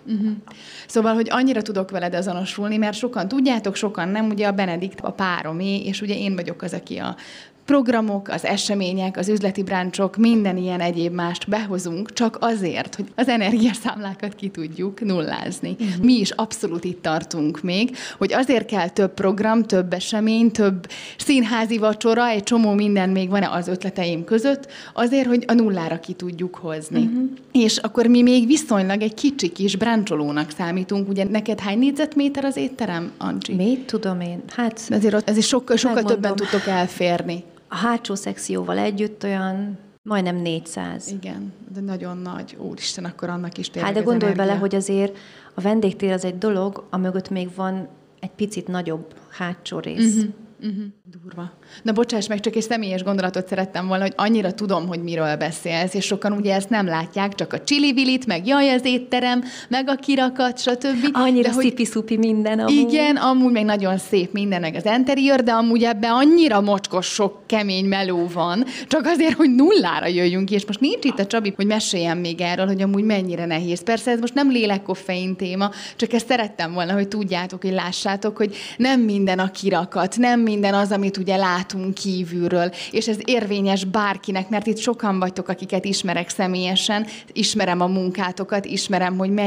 Szóval, hogy annyira tudok veled azonosulni, mert sokan tudjátok, sokan nem, ugye a Benedikt a páromé, és ugye én vagyok az, aki a programok, az események, az üzleti bráncsok, minden ilyen egyéb mást behozunk, csak azért, hogy az energiaszámlákat ki tudjuk nullázni. Mi is abszolút itt tartunk még, hogy azért kell több program, több esemény, több színházi vacsora, egy csomó minden még van az ötleteim között, azért, hogy a nullára ki tudjuk hozni. És akkor mi még viszonylag egy kicsi kis bráncsolónak számítunk. Ugye neked hány négyzetméter az étterem, Ancsi? Mit tudom én? Hát Azért ez is sokkal többen tudtok elférni. A hátsó szekcióval együtt olyan majdnem 400. Igen, de nagyon nagy. Úristen, akkor annak is tényleg Hát de gondolj energia. bele, hogy azért a vendégtér az egy dolog, amögött még van egy picit nagyobb hátsó rész. Durva. Na bocsáss meg, csak egy személyes gondolatot szerettem volna, hogy annyira tudom, hogy miről beszélsz, és sokan ugye ezt nem látják, csak a csili-vilit, meg jaj, az étterem, meg a kirakat, stb. Annyira hogy szipi-szupi minden amúgy. igen, amúgy meg nagyon szép mindennek az interiőr, de amúgy ebben annyira mocskos, sok kemény meló van, csak azért, hogy nullára jöjjünk ki, és most nincs itt a Csabi, hogy meséljen még erről, hogy amúgy mennyire nehéz. Persze ez most nem lélekkoffein téma, csak ezt szerettem volna, hogy tudjátok, hogy lássátok, hogy nem minden a kirakat, nem minden az, amit ugye látunk kívülről, és ez érvényes bárkinek, mert itt sokan vagytok, akiket ismerek személyesen, ismerem a munkátokat, ismerem, hogy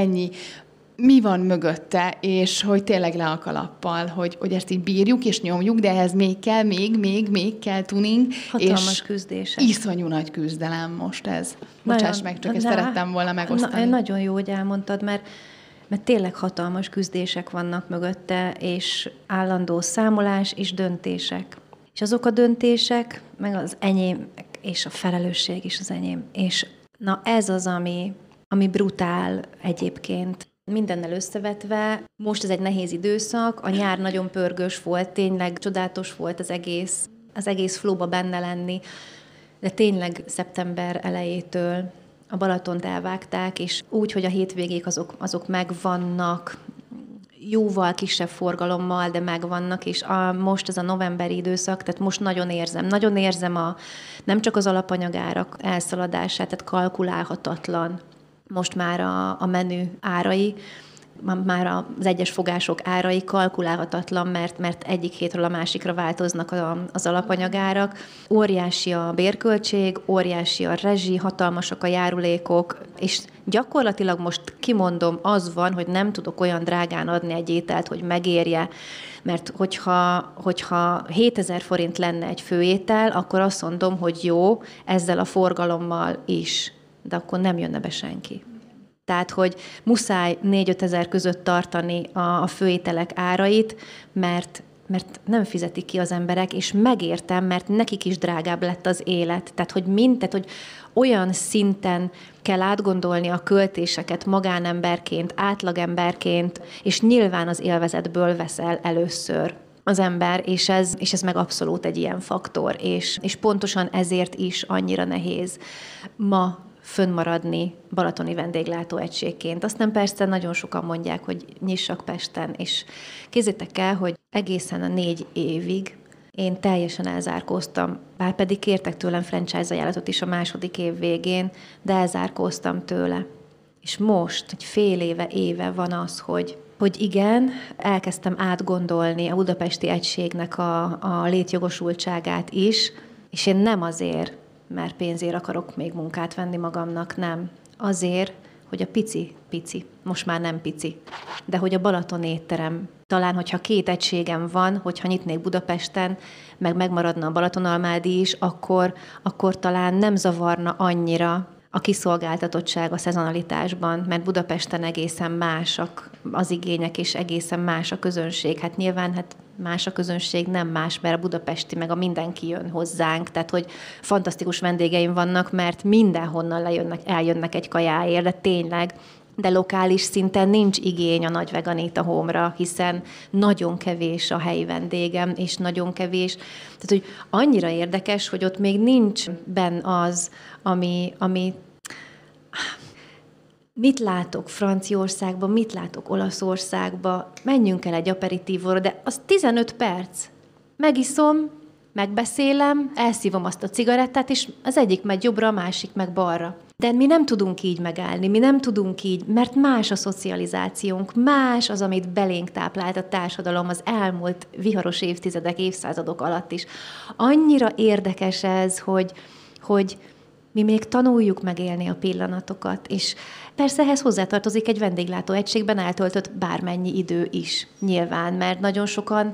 mi van mögötte, és hogy tényleg le a kalappal, hogy ezt így bírjuk és nyomjuk, de ehhez még kell, még kell tuning. Hatalmas küzdések. Iszonyú nagy küzdelem most ez. Bocsáss meg, csak ezt szerettem volna megosztani. Nagyon jó, hogy elmondtad, mert tényleg hatalmas küzdések vannak mögötte, és állandó számolás és döntések. És azok a döntések, meg az enyém, és a felelősség is az enyém. És na ez az, ami brutál egyébként. Mindennel összevetve, most ez egy nehéz időszak, a nyár nagyon pörgős volt, tényleg csodálatos volt az egész flowba benne lenni, de tényleg szeptember elejétől a Balatont elvágták, és úgy, hogy a hétvégék azok megvannak, jóval kisebb forgalommal, de megvannak, és most ez a novemberi időszak, tehát most nagyon érzem nem csak az alapanyagárak elszaladását, tehát kalkulálhatatlan most már a menü árai, már az egyes fogások árai kalkulálhatatlan, mert egyik hétről a másikra változnak az alapanyagárak. Óriási a bérköltség, óriási a rezsi, hatalmasak a járulékok, és gyakorlatilag most kimondom, az van, hogy nem tudok olyan drágán adni egy ételt, hogy megérje, mert hogyha 7000 forint lenne egy főétel, akkor azt mondom, hogy jó, ezzel a forgalommal is, de akkor nem jönne be senki. Tehát, hogy muszáj 4-5 ezer között tartani a főételek árait, mert nem fizetik ki az emberek, és megértem, mert nekik is drágább lett az élet. Tehát, hogy olyan szinten kell átgondolni a költéseket magánemberként, átlagemberként, és nyilván az élvezetből veszel először az ember, és ez meg abszolút egy ilyen faktor, és pontosan ezért is annyira nehéz ma fönnmaradni balatoni vendéglátóegységként. Aztán persze nagyon sokan mondják, hogy nyissak Pesten, és kézzétek el, hogy egészen a 4 évig én teljesen elzárkóztam, bár pedig kértek tőlem franchise ajánlatot is a 2. év végén, de elzárkóztam tőle. És most, egy fél éve van az, hogy igen, elkezdtem átgondolni a budapesti egységnek a létjogosultságát is, és én nem azért, mert pénzért akarok még munkát venni magamnak, nem. Azért, hogy a pici, most már nem pici, de hogy a Balaton étterem, talán, hogyha 2 egységem van, hogyha nyitnék Budapesten, meg megmaradna a Balatonalmádi is, akkor talán nem zavarna annyira a kiszolgáltatottság a szezonalitásban, mert Budapesten egészen másak az igények, és egészen más a közönség. Hát nyilván más a közönség, nem más, mert a budapesti meg a mindenki jön hozzánk, tehát hogy fantasztikus vendégeim vannak, mert mindenhonnan eljönnek egy kajáért, de tényleg, de lokális szinten nincs igény a Nagy Veganita Home-ra, hiszen nagyon kevés a helyi vendégem, és nagyon kevés. Tehát, hogy annyira érdekes, hogy ott még nincs benn az, ami mit látok Franciaországban, mit látok Olaszországban, menjünk el egy aperitívóra, de az 15 perc. Megiszom, megbeszélem, elszívom azt a cigarettát, és az egyik megy jobbra, a másik meg balra. De mi nem tudunk így megállni, mi nem tudunk így, mert más a szocializációnk, más az, amit belénk táplált a társadalom az elmúlt viharos évtizedek, évszázadok alatt is. Annyira érdekes ez, hogy mi még tanuljuk megélni a pillanatokat, és persze ehhez hozzátartozik egy vendéglátóegységben eltöltött bármennyi idő is, nyilván, mert nagyon sokan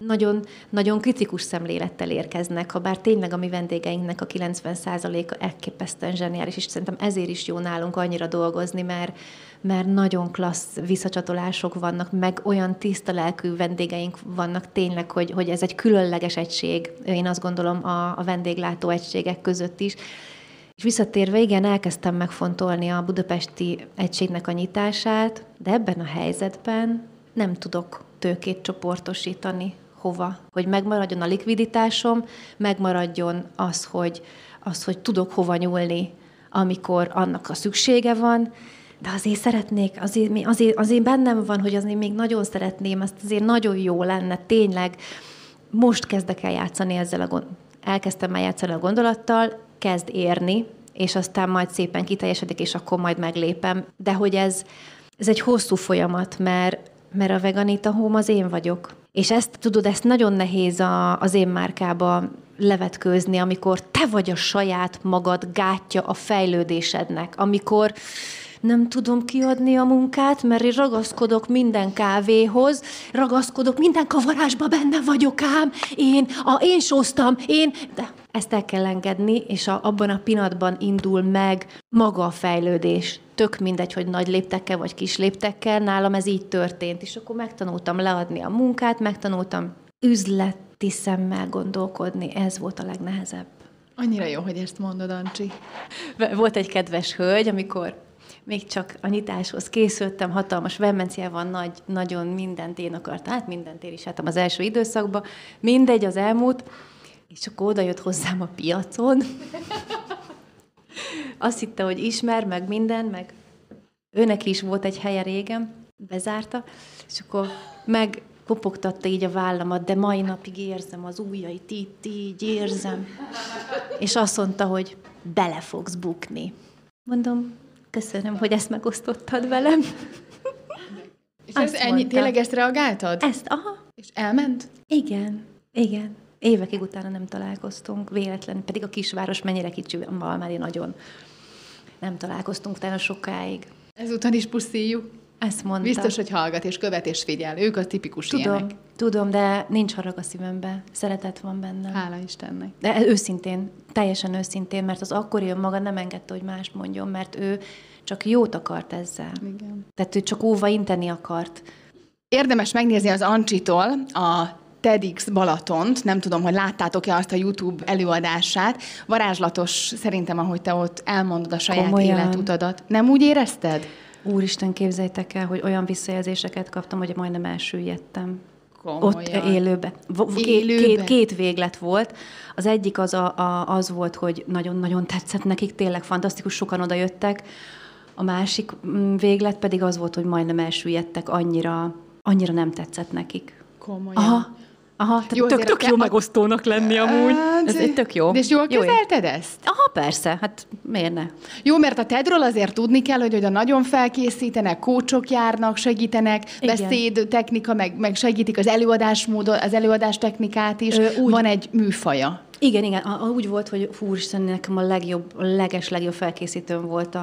nagyon kritikus szemlélettel érkeznek, ha bár tényleg a mi vendégeinknek a 90%-a elképesztően zseniális, és szerintem ezért is jó nálunk annyira dolgozni, mert nagyon klassz visszacsatolások vannak, meg olyan tiszta lelkű vendégeink vannak tényleg, hogy ez egy különleges egység, én azt gondolom a vendéglátó egységek között is. És visszatérve, igen, elkezdtem megfontolni a budapesti egységnek a nyitását, de ebben a helyzetben nem tudok tőkét csoportosítani hova, hogy megmaradjon a likviditásom, megmaradjon az, hogy tudok hova nyúlni, amikor annak a szüksége van, de azért szeretnék, azért bennem van, hogy azért még nagyon szeretném, azt azért nagyon jó lenne, tényleg most kezdek el játszani elkezdtem el játszani a gondolattal, kezd érni, és aztán majd szépen kiteljesedik, és akkor majd meglépem. De hogy ez egy hosszú folyamat, mert a Veganita Home az én vagyok. És ezt nagyon nehéz az én márkába levetkőzni, amikor te vagy a saját magad gátja a fejlődésednek, amikor nem tudom kiadni a munkát, mert én ragaszkodok minden kávéhoz, ragaszkodok minden kavarásba, benne vagyok ám, én sóztam, de ezt el kell engedni, és abban a pillanatban indul meg maga a fejlődés. Tök mindegy, hogy nagy léptekkel vagy kis léptekkel, nálam ez így történt, és akkor megtanultam leadni a munkát, megtanultam üzleti szemmel gondolkodni, ez volt a legnehezebb. Annyira jó, hogy ezt mondod, Ancsi. Volt egy kedves hölgy, amikor még csak a nyitáshoz készültem, hatalmas vehemenciával, nagyon mindent én akartam, mindent én is álltam az első időszakban, mindegy az elmúlt, és akkor oda jött hozzám a piacon. Azt hitte, hogy ismer, meg minden, meg őnek is volt egy helye régen, bezárta, és akkor megkopogtatta így a vállamat, de mai napig érzem az ujjait, itt így érzem. És azt mondta, hogy bele fogsz bukni. Mondom, köszönöm, hogy ezt megosztottad velem. És ez ennyi, tényleg ezt reagáltad? Aha. És elment? Igen. Évekig utána nem találkoztunk, véletlenül, pedig a kisváros mennyire kicsi, Valmári nagyon nem találkoztunk utána sokáig. Ezután is puszíjuk. Ezt mondta. Biztos, hogy hallgat és követ és figyel. Ők a tipikus ilyenek. Tudom, de nincs harag a szívemben. Szeretet van bennem. Hála Istennek. De őszintén, teljesen őszintén, mert az akkori önmaga nem engedte, hogy mást mondjon, mert ő csak jót akart ezzel. Igen. Tehát ő csak óva inteni akart. Érdemes megnézni az Ancsitól a TEDx Balatont, nem tudom, hogy láttátok-e azt a YouTube előadását. Varázslatos szerintem, ahogy te ott elmondod a saját komolyan életutadat. Nem úgy érezted? Úristen, képzeljétek el, hogy olyan visszajelzéseket kaptam, hogy majdnem elsüllyedtem. Komolyan. Ott élőbe. Két véglet volt. Az egyik az volt, hogy nagyon-nagyon tetszett nekik, tényleg fantasztikus, sokan odajöttek. A másik véglet pedig az volt, hogy majdnem elsüllyedtek, annyira nem tetszett nekik. Komolyan. Aha, tök jó megosztónak lenni amúgy. Ez tök jó. De és jól kezelted ezt? Aha, persze, hát miért ne? Jó, mert a TED-ről azért tudni kell, hogy oda nagyon felkészítenek, kócsok járnak, segítenek, beszédtechnika, meg segítik az előadásmódot, az előadás technikát is. Van egy műfaja. Igen, úgy volt, hogy úristen, nekem a legjobb felkészítőm volt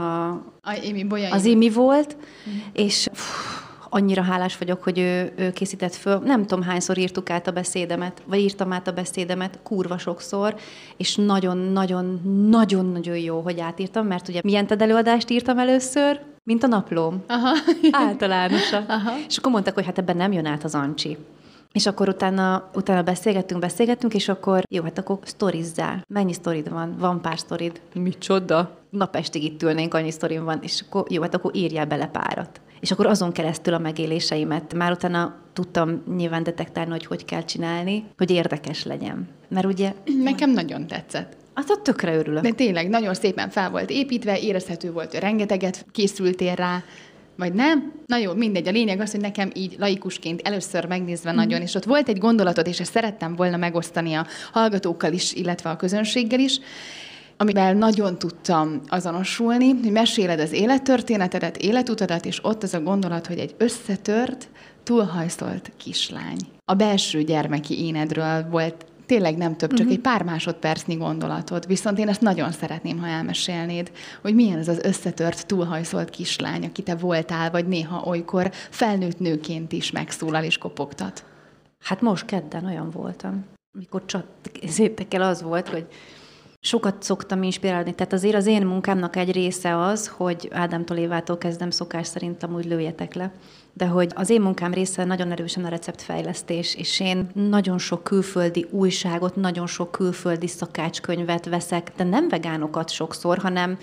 az Imi volt, és annyira hálás vagyok, hogy ő készített föl. Nem tudom, hányszor írtam át a beszédemet, kurva sokszor, és nagyon-nagyon jó, hogy átírtam, mert ugye milyen TED előadást írtam először, mint a naplóm. Aha. Általánosan. Aha. És akkor mondták, hogy hát ebben nem jön át az Ancsi. És akkor utána beszélgettünk, és akkor jó, hát akkor sztorizzál. Mennyi sztorid van? Van pár sztorid. Micsoda? Napestig itt ülnénk, annyi sztorim van, és akkor jó, hát akkor írjál bele párat. És akkor azon keresztül a megéléseimet. Már utána tudtam nyilván detektálni, hogy kell csinálni, hogy érdekes legyen. Mert ugye... Nekem nagyon tetszett. Azt tökre örülök. De tényleg, nagyon szépen fel volt építve, érezhető volt, hogy rengeteget készültél rá, vagy nem? Na jó, mindegy. A lényeg az, hogy nekem így laikusként először megnézve nagyon, és ott volt egy gondolatod, és ezt szerettem volna megosztani a hallgatókkal is, illetve a közönséggel is. amivel nagyon tudtam azonosulni, hogy meséled az élettörténetedet, életutadat, és ott az a gondolat, hogy egy összetört, túlhajszolt kislány. A belső gyermeki énedről volt tényleg nem több, csak egy pár másodpercnyi gondolatod. Viszont én ezt nagyon szeretném, ha elmesélnéd, hogy milyen ez az összetört, túlhajszolt kislány, aki te voltál, vagy néha olykor felnőtt nőként is megszólal és kopogtat. Hát most kedden olyan voltam, amikor csattékkel az volt, hogy sokat szoktam inspirálni. Tehát azért az én munkámnak egy része az, hogy Ádámtól Évától kezdem szokás szerint amúgy lőjetek le, de hogy az én munkám része nagyon erősen a receptfejlesztés, és én nagyon sok külföldi újságot, nagyon sok külföldi szakácskönyvet veszek, de nem vegánokat sokszor,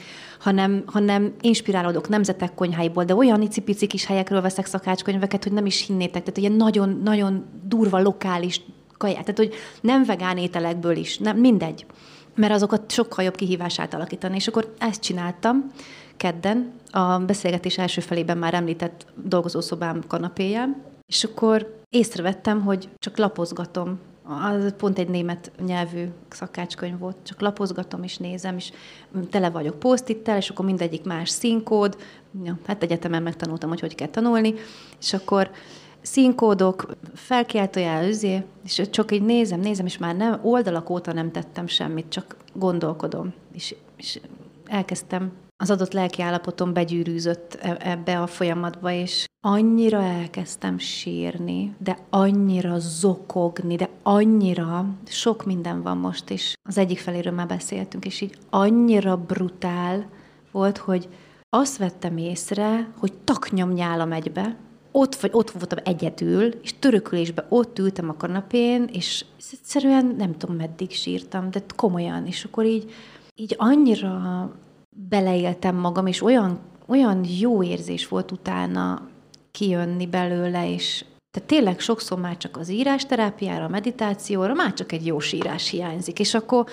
hanem inspirálódok nemzetek konyháiból, de olyan icipici kis helyekről veszek szakácskönyveket, hogy nem is hinnétek, tehát ilyen nagyon, nagyon durva lokális kaját, tehát hogy nem vegán ételekből is, nem, mindegy. Mert azokat sokkal jobb kihívás átalakítani. És akkor ezt csináltam kedden, a beszélgetés első felében már említett dolgozószobám kanapéján, és akkor észrevettem, hogy csak lapozgatom. Az pont egy német nyelvű szakácskönyv volt, csak lapozgatom és nézem, és tele vagyok post-ittel, és akkor mindegyik más színkód. Ja, hát egyetemen megtanultam, hogy kell tanulni, és akkor színkódok, felkiáltójel, és csak így nézem, és már nem, oldalak óta nem tettem semmit, csak gondolkodom. És elkezdtem, az adott lelkiállapotom begyűrűzött ebbe a folyamatba, és annyira elkezdtem sírni, de annyira zokogni, de annyira sok minden van most, és az egyik feléről már beszéltünk, és így annyira brutál volt, hogy azt vettem észre, hogy taknyomnyálam egybe, ott voltam egyedül, és törökülésben ott ültem a kanapén, és egyszerűen nem tudom, meddig sírtam, de komolyan. És akkor így annyira beleéltem magam, és olyan jó érzés volt utána kijönni belőle, és tehát tényleg sokszor már csak az írásterápiára, a meditációra, már csak egy jó sírás hiányzik. És akkor,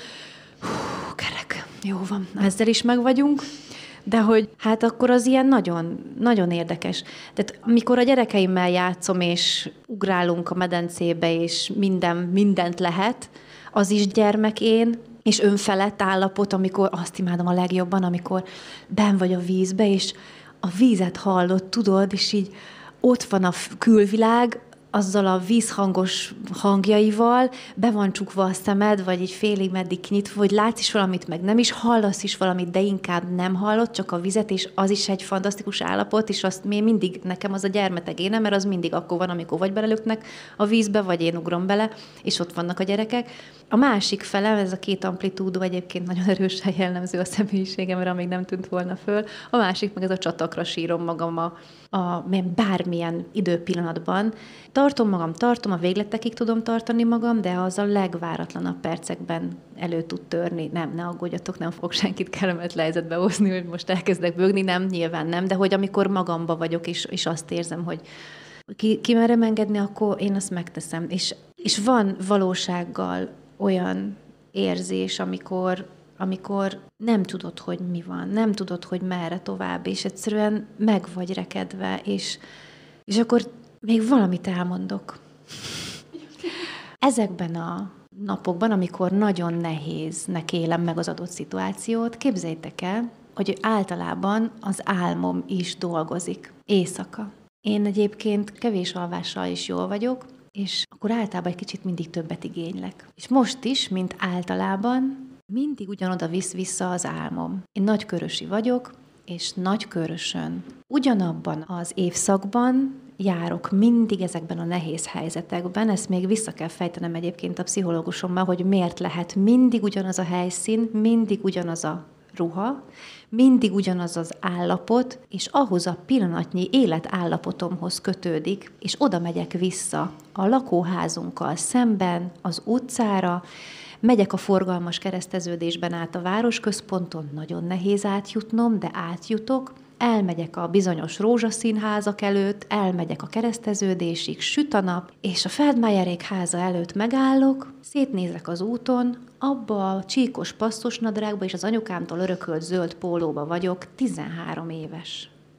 kerek, jó van, ezzel is meg vagyunk. De hogy hát akkor az ilyen nagyon, nagyon érdekes. Tehát amikor a gyerekeimmel játszom, és ugrálunk a medencébe, és mindent lehet, az is gyermekén, és önfelett állapot, amikor azt imádom a legjobban, amikor benn vagy a vízbe, és a vízet hallod, tudod, és így ott van a külvilág, azzal a vízhangos hangjaival, be van csukva a szemed, vagy így félig meddig kinyitva, hogy látsz is valamit, meg nem is, hallasz is valamit, de inkább nem hallod, csak a vizet, és az is egy fantasztikus állapot, és azt még mindig, nekem az a gyermetegénem, mert az mindig akkor van, amikor vagy belelöknek a vízbe, vagy én ugrom bele, és ott vannak a gyerekek. A másik fele, ez a két amplitúdó egyébként nagyon erősen jellemző a személyiségemre, amíg nem tűnt volna föl. A másik meg ez a csatakra sírom magam bármilyen időpillanatban. Tartom, a végletekig tudom tartani magam, de az a legváratlanabb percekben elő tud törni. Nem, ne aggódjatok, nem fogok senkit kellemetlen helyzetbe hozni, hogy most elkezdek bőgni, nem, nyilván nem, de hogy amikor magamba vagyok, és azt érzem, hogy ki merem engedni, akkor én azt megteszem. És van valósággal olyan érzés, amikor nem tudod, hogy mi van, nem tudod, hogy merre tovább, és egyszerűen meg vagy rekedve, és akkor még valamit elmondok. Ezekben a napokban, amikor nagyon nehéznek élem meg az adott szituációt, képzeljétek el, hogy általában az álmom is dolgozik éjszaka. Én egyébként kevés alvással is jól vagyok, és akkor általában egy kicsit mindig többet igénylek. És most is, mint általában, mindig ugyanoda visz vissza az álmom. Én nagykörösi vagyok, és Nagykörösön ugyanabban az évszakban járok mindig ezekben a nehéz helyzetekben. Ezt még vissza kell fejtenem egyébként a pszichológusommal, hogy miért lehet mindig ugyanaz a helyszín, mindig ugyanaz a ruha, mindig ugyanaz az állapot, és ahhoz a pillanatnyi életállapotomhoz kötődik, és oda megyek vissza a lakóházunkkal szemben, az utcára, megyek a forgalmas kereszteződésben át a városközponton, nagyon nehéz átjutnom, de átjutok, elmegyek a bizonyos rózsaszínházak előtt, elmegyek a kereszteződésig, süt a nap, és a Feldmayerék háza előtt megállok, szétnézek az úton, abba a csíkos passzos nadrágba és az anyukámtól örökölt zöld pólóba vagyok, 13 éves.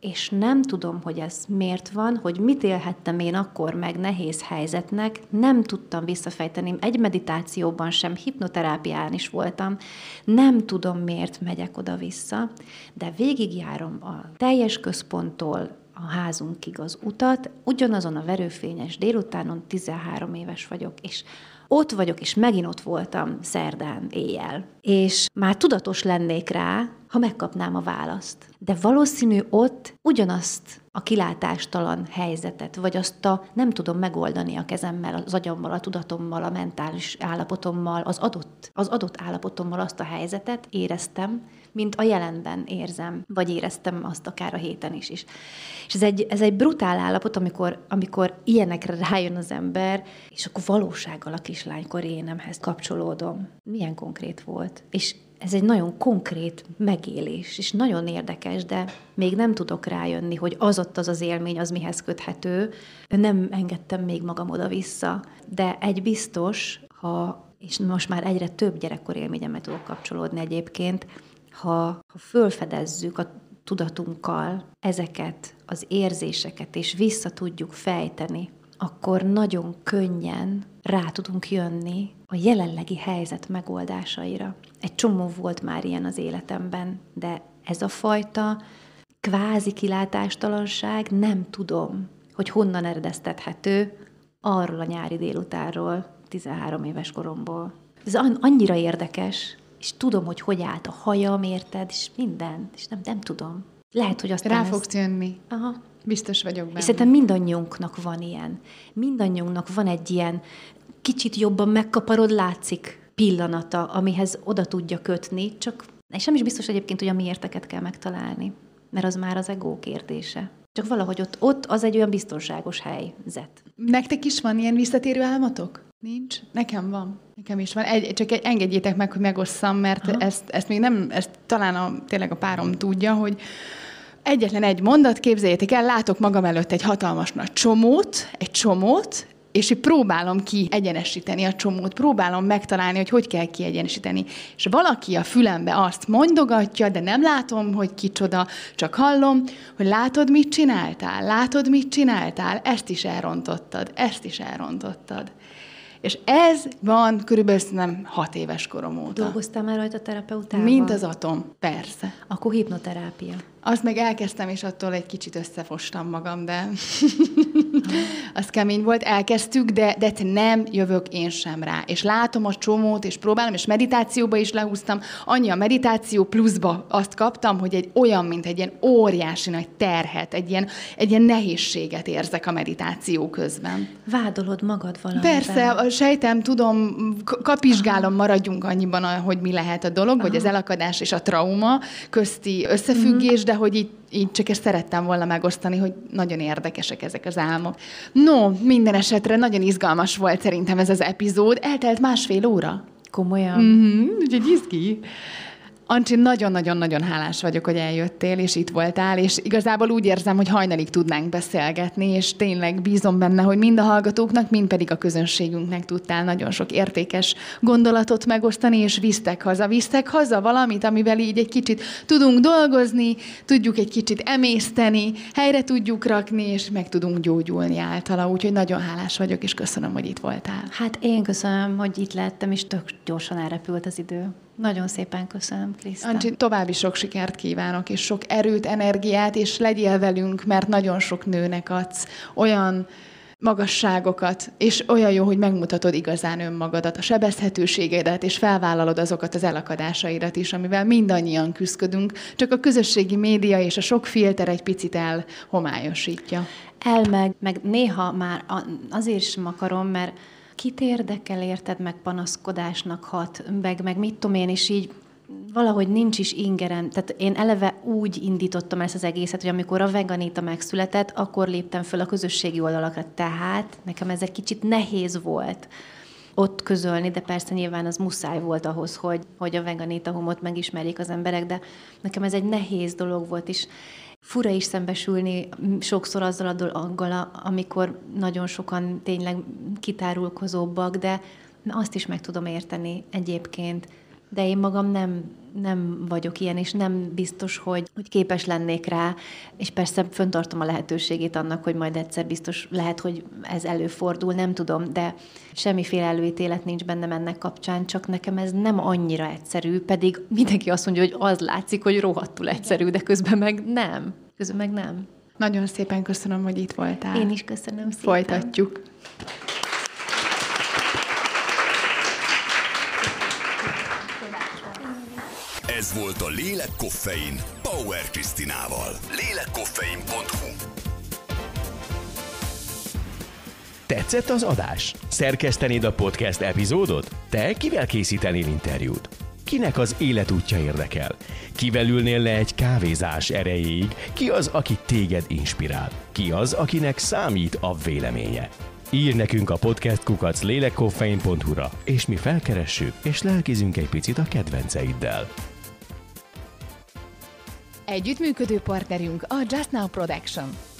és nem tudom, hogy ez miért van, hogy mit élhettem én akkor meg nehéz helyzetnek, nem tudtam visszafejteni, egy meditációban sem, hipnoterápián is voltam, nem tudom, miért megyek oda-vissza, de végigjárom a teljes központtól a házunkig az utat, ugyanazon a verőfényes délutánon 13 éves vagyok, és ott vagyok, és megint ott voltam szerdán éjjel. És már tudatos lennék rá, ha megkapnám a választ. De valószínű ott ugyanazt a kilátástalan helyzetet, vagy azt nem tudom megoldani a kezemmel, az agyammal, a tudatommal, a mentális állapotommal, az adott állapotommal azt a helyzetet éreztem, mint a jelenben érzem, vagy éreztem azt akár a héten is. És ez egy brutál állapot, amikor ilyenekre rájön az ember, és akkor valósággal a kislánykor énemhez kapcsolódom. Milyen konkrét volt. És ez egy nagyon konkrét megélés, és nagyon érdekes, de még nem tudok rájönni, hogy az élmény, az mihez köthető. Nem engedtem még magam oda-vissza. De egy biztos, és most már egyre több gyerekkor élményemmel tudok kapcsolódni egyébként, ha fölfedezzük a tudatunkkal ezeket az érzéseket, és vissza tudjuk fejteni, akkor nagyon könnyen rá tudunk jönni a jelenlegi helyzet megoldásaira. Egy csomó volt már ilyen az életemben, de ez a fajta kvázi kilátástalanság, nem tudom, hogy honnan eredeztethető arról a nyári délutánról, 13 éves koromból. Ez annyira érdekes, és tudom, hogy állt a hajam, érted, és minden, és nem tudom. Lehet, hogy aztán rá fogsz jönni. Aha. Biztos vagyok benne. És szerintem mindannyiunknak van ilyen. Mindannyiunknak van egy ilyen kicsit jobban megkaparod, látszik pillanata, amihez oda tudja kötni, és nem is biztos egyébként, hogy a miérteket kell megtalálni, mert az már az ego kérdése. Csak valahogy ott az egy olyan biztonságos helyzet. Nektek is van ilyen visszatérő álmatok? Nincs? Nekem van. Nekem is van. Csak engedjétek meg, hogy megosszam, mert ezt még nem, ezt talán tényleg a párom tudja, hogy egyetlen egy mondat, képzeljétek el, látok magam előtt egy hatalmas nagy csomót, és így próbálom kiegyenesíteni a csomót, próbálom megtalálni, hogy kell kiegyenesíteni. És valaki a fülembe azt mondogatja, de nem látom, hogy kicsoda, csak hallom, hogy látod, mit csináltál, ezt is elrontottad. És ez van körülbelül nem 6 éves korom óta. Dolgoztál már rajta terapeutával? Mint az atom, persze. Akkor hipnoterápia. Azt meg elkezdtem, és attól egy kicsit összefostam magam, de az kemény volt. Elkezdtük, de nem jövök én sem rá. És látom a csomót, és próbálom, és meditációba is lehúztam. Annyi a meditáció pluszba azt kaptam, hogy mint egy ilyen óriási nagy terhet, egy ilyen nehézséget érzek a meditáció közben. Vádolod magad valamiben. Persze, sejtem, tudom, kapizsgálom, maradjunk annyiban, hogy mi lehet a dolog, hogy az elakadás és a trauma közti összefüggés, de hogy így csak ezt szerettem volna megosztani, hogy nagyon érdekesek ezek az álmok. No, minden esetre nagyon izgalmas volt szerintem ez az epizód. Eltelt 1,5 óra. Komolyan? Úgyhogy izgi. Ancsi, nagyon-nagyon-nagyon hálás vagyok, hogy eljöttél, és itt voltál, és igazából úgy érzem, hogy hajnalig tudnánk beszélgetni, és tényleg bízom benne, hogy mind a hallgatóknak, mind pedig a közönségünknek tudtál nagyon sok értékes gondolatot megosztani, és visztek haza valamit, amivel így egy kicsit tudunk dolgozni, tudjuk egy kicsit emészteni, helyre tudjuk rakni, és meg tudunk gyógyulni általa. Úgyhogy nagyon hálás vagyok, és köszönöm, hogy itt voltál. Hát én köszönöm, hogy itt lehettem, és tök gyorsan elrepült az idő. Nagyon szépen köszönöm, Kriszta. Ancsi, további sok sikert kívánok, és sok erőt, energiát, és legyél velünk, mert nagyon sok nőnek adsz olyan magasságokat, és olyan jó, hogy megmutatod igazán önmagadat, a sebezhetőségedet, és felvállalod azokat az elakadásaidat is, amivel mindannyian küzdködünk, csak a közösségi média és a sok filter egy picit elhomályosítja. Meg néha már azért sem akarom, mert kit érdekel, érted, meg panaszkodásnak hat, meg mit tudom én, és így valahogy nincs is ingerem. Tehát én eleve úgy indítottam ezt az egészet, hogy amikor a Veganita megszületett, akkor léptem föl a közösségi oldalakra. Tehát nekem ez egy kicsit nehéz volt ott közölni, de persze nyilván az muszáj volt ahhoz, hogy a Veganita humot megismerjék az emberek, de nekem ez egy nehéz dolog volt, és fura is szembesülni sokszor azzal a dologgal, amikor nagyon sokan tényleg kitárulkozóbbak, de azt is meg tudom érteni egyébként, de én magam nem vagyok ilyen, és nem biztos, hogy képes lennék rá, és persze föntartom a lehetőségét annak, hogy majd egyszer biztos lehet, hogy ez előfordul, nem tudom, de semmiféle előítélet nincs bennem ennek kapcsán, csak nekem ez nem annyira egyszerű, pedig mindenki azt mondja, hogy az látszik, hogy rohadtul egyszerű, de közben meg nem. Nagyon szépen köszönöm, hogy itt voltál. Én is köszönöm szépen. Folytatjuk. Ez volt a Lélekkoffein Bauer Krisztinával. Lélekkoffein.hu. Tetszett az adás? Szerkesztenéd a podcast epizódot? Te kivel készítenél interjút? Kinek az életútja érdekel? Kivel ülnél le egy kávézás erejéig? Ki az, aki téged inspirál? Ki az, akinek számít a véleménye? Írj nekünk a podcast@lélekkoffein.hu-ra, és mi felkeressük, és lelkizünk egy picit a kedvenceiddel. Együttműködő partnerünk a Just Now Production.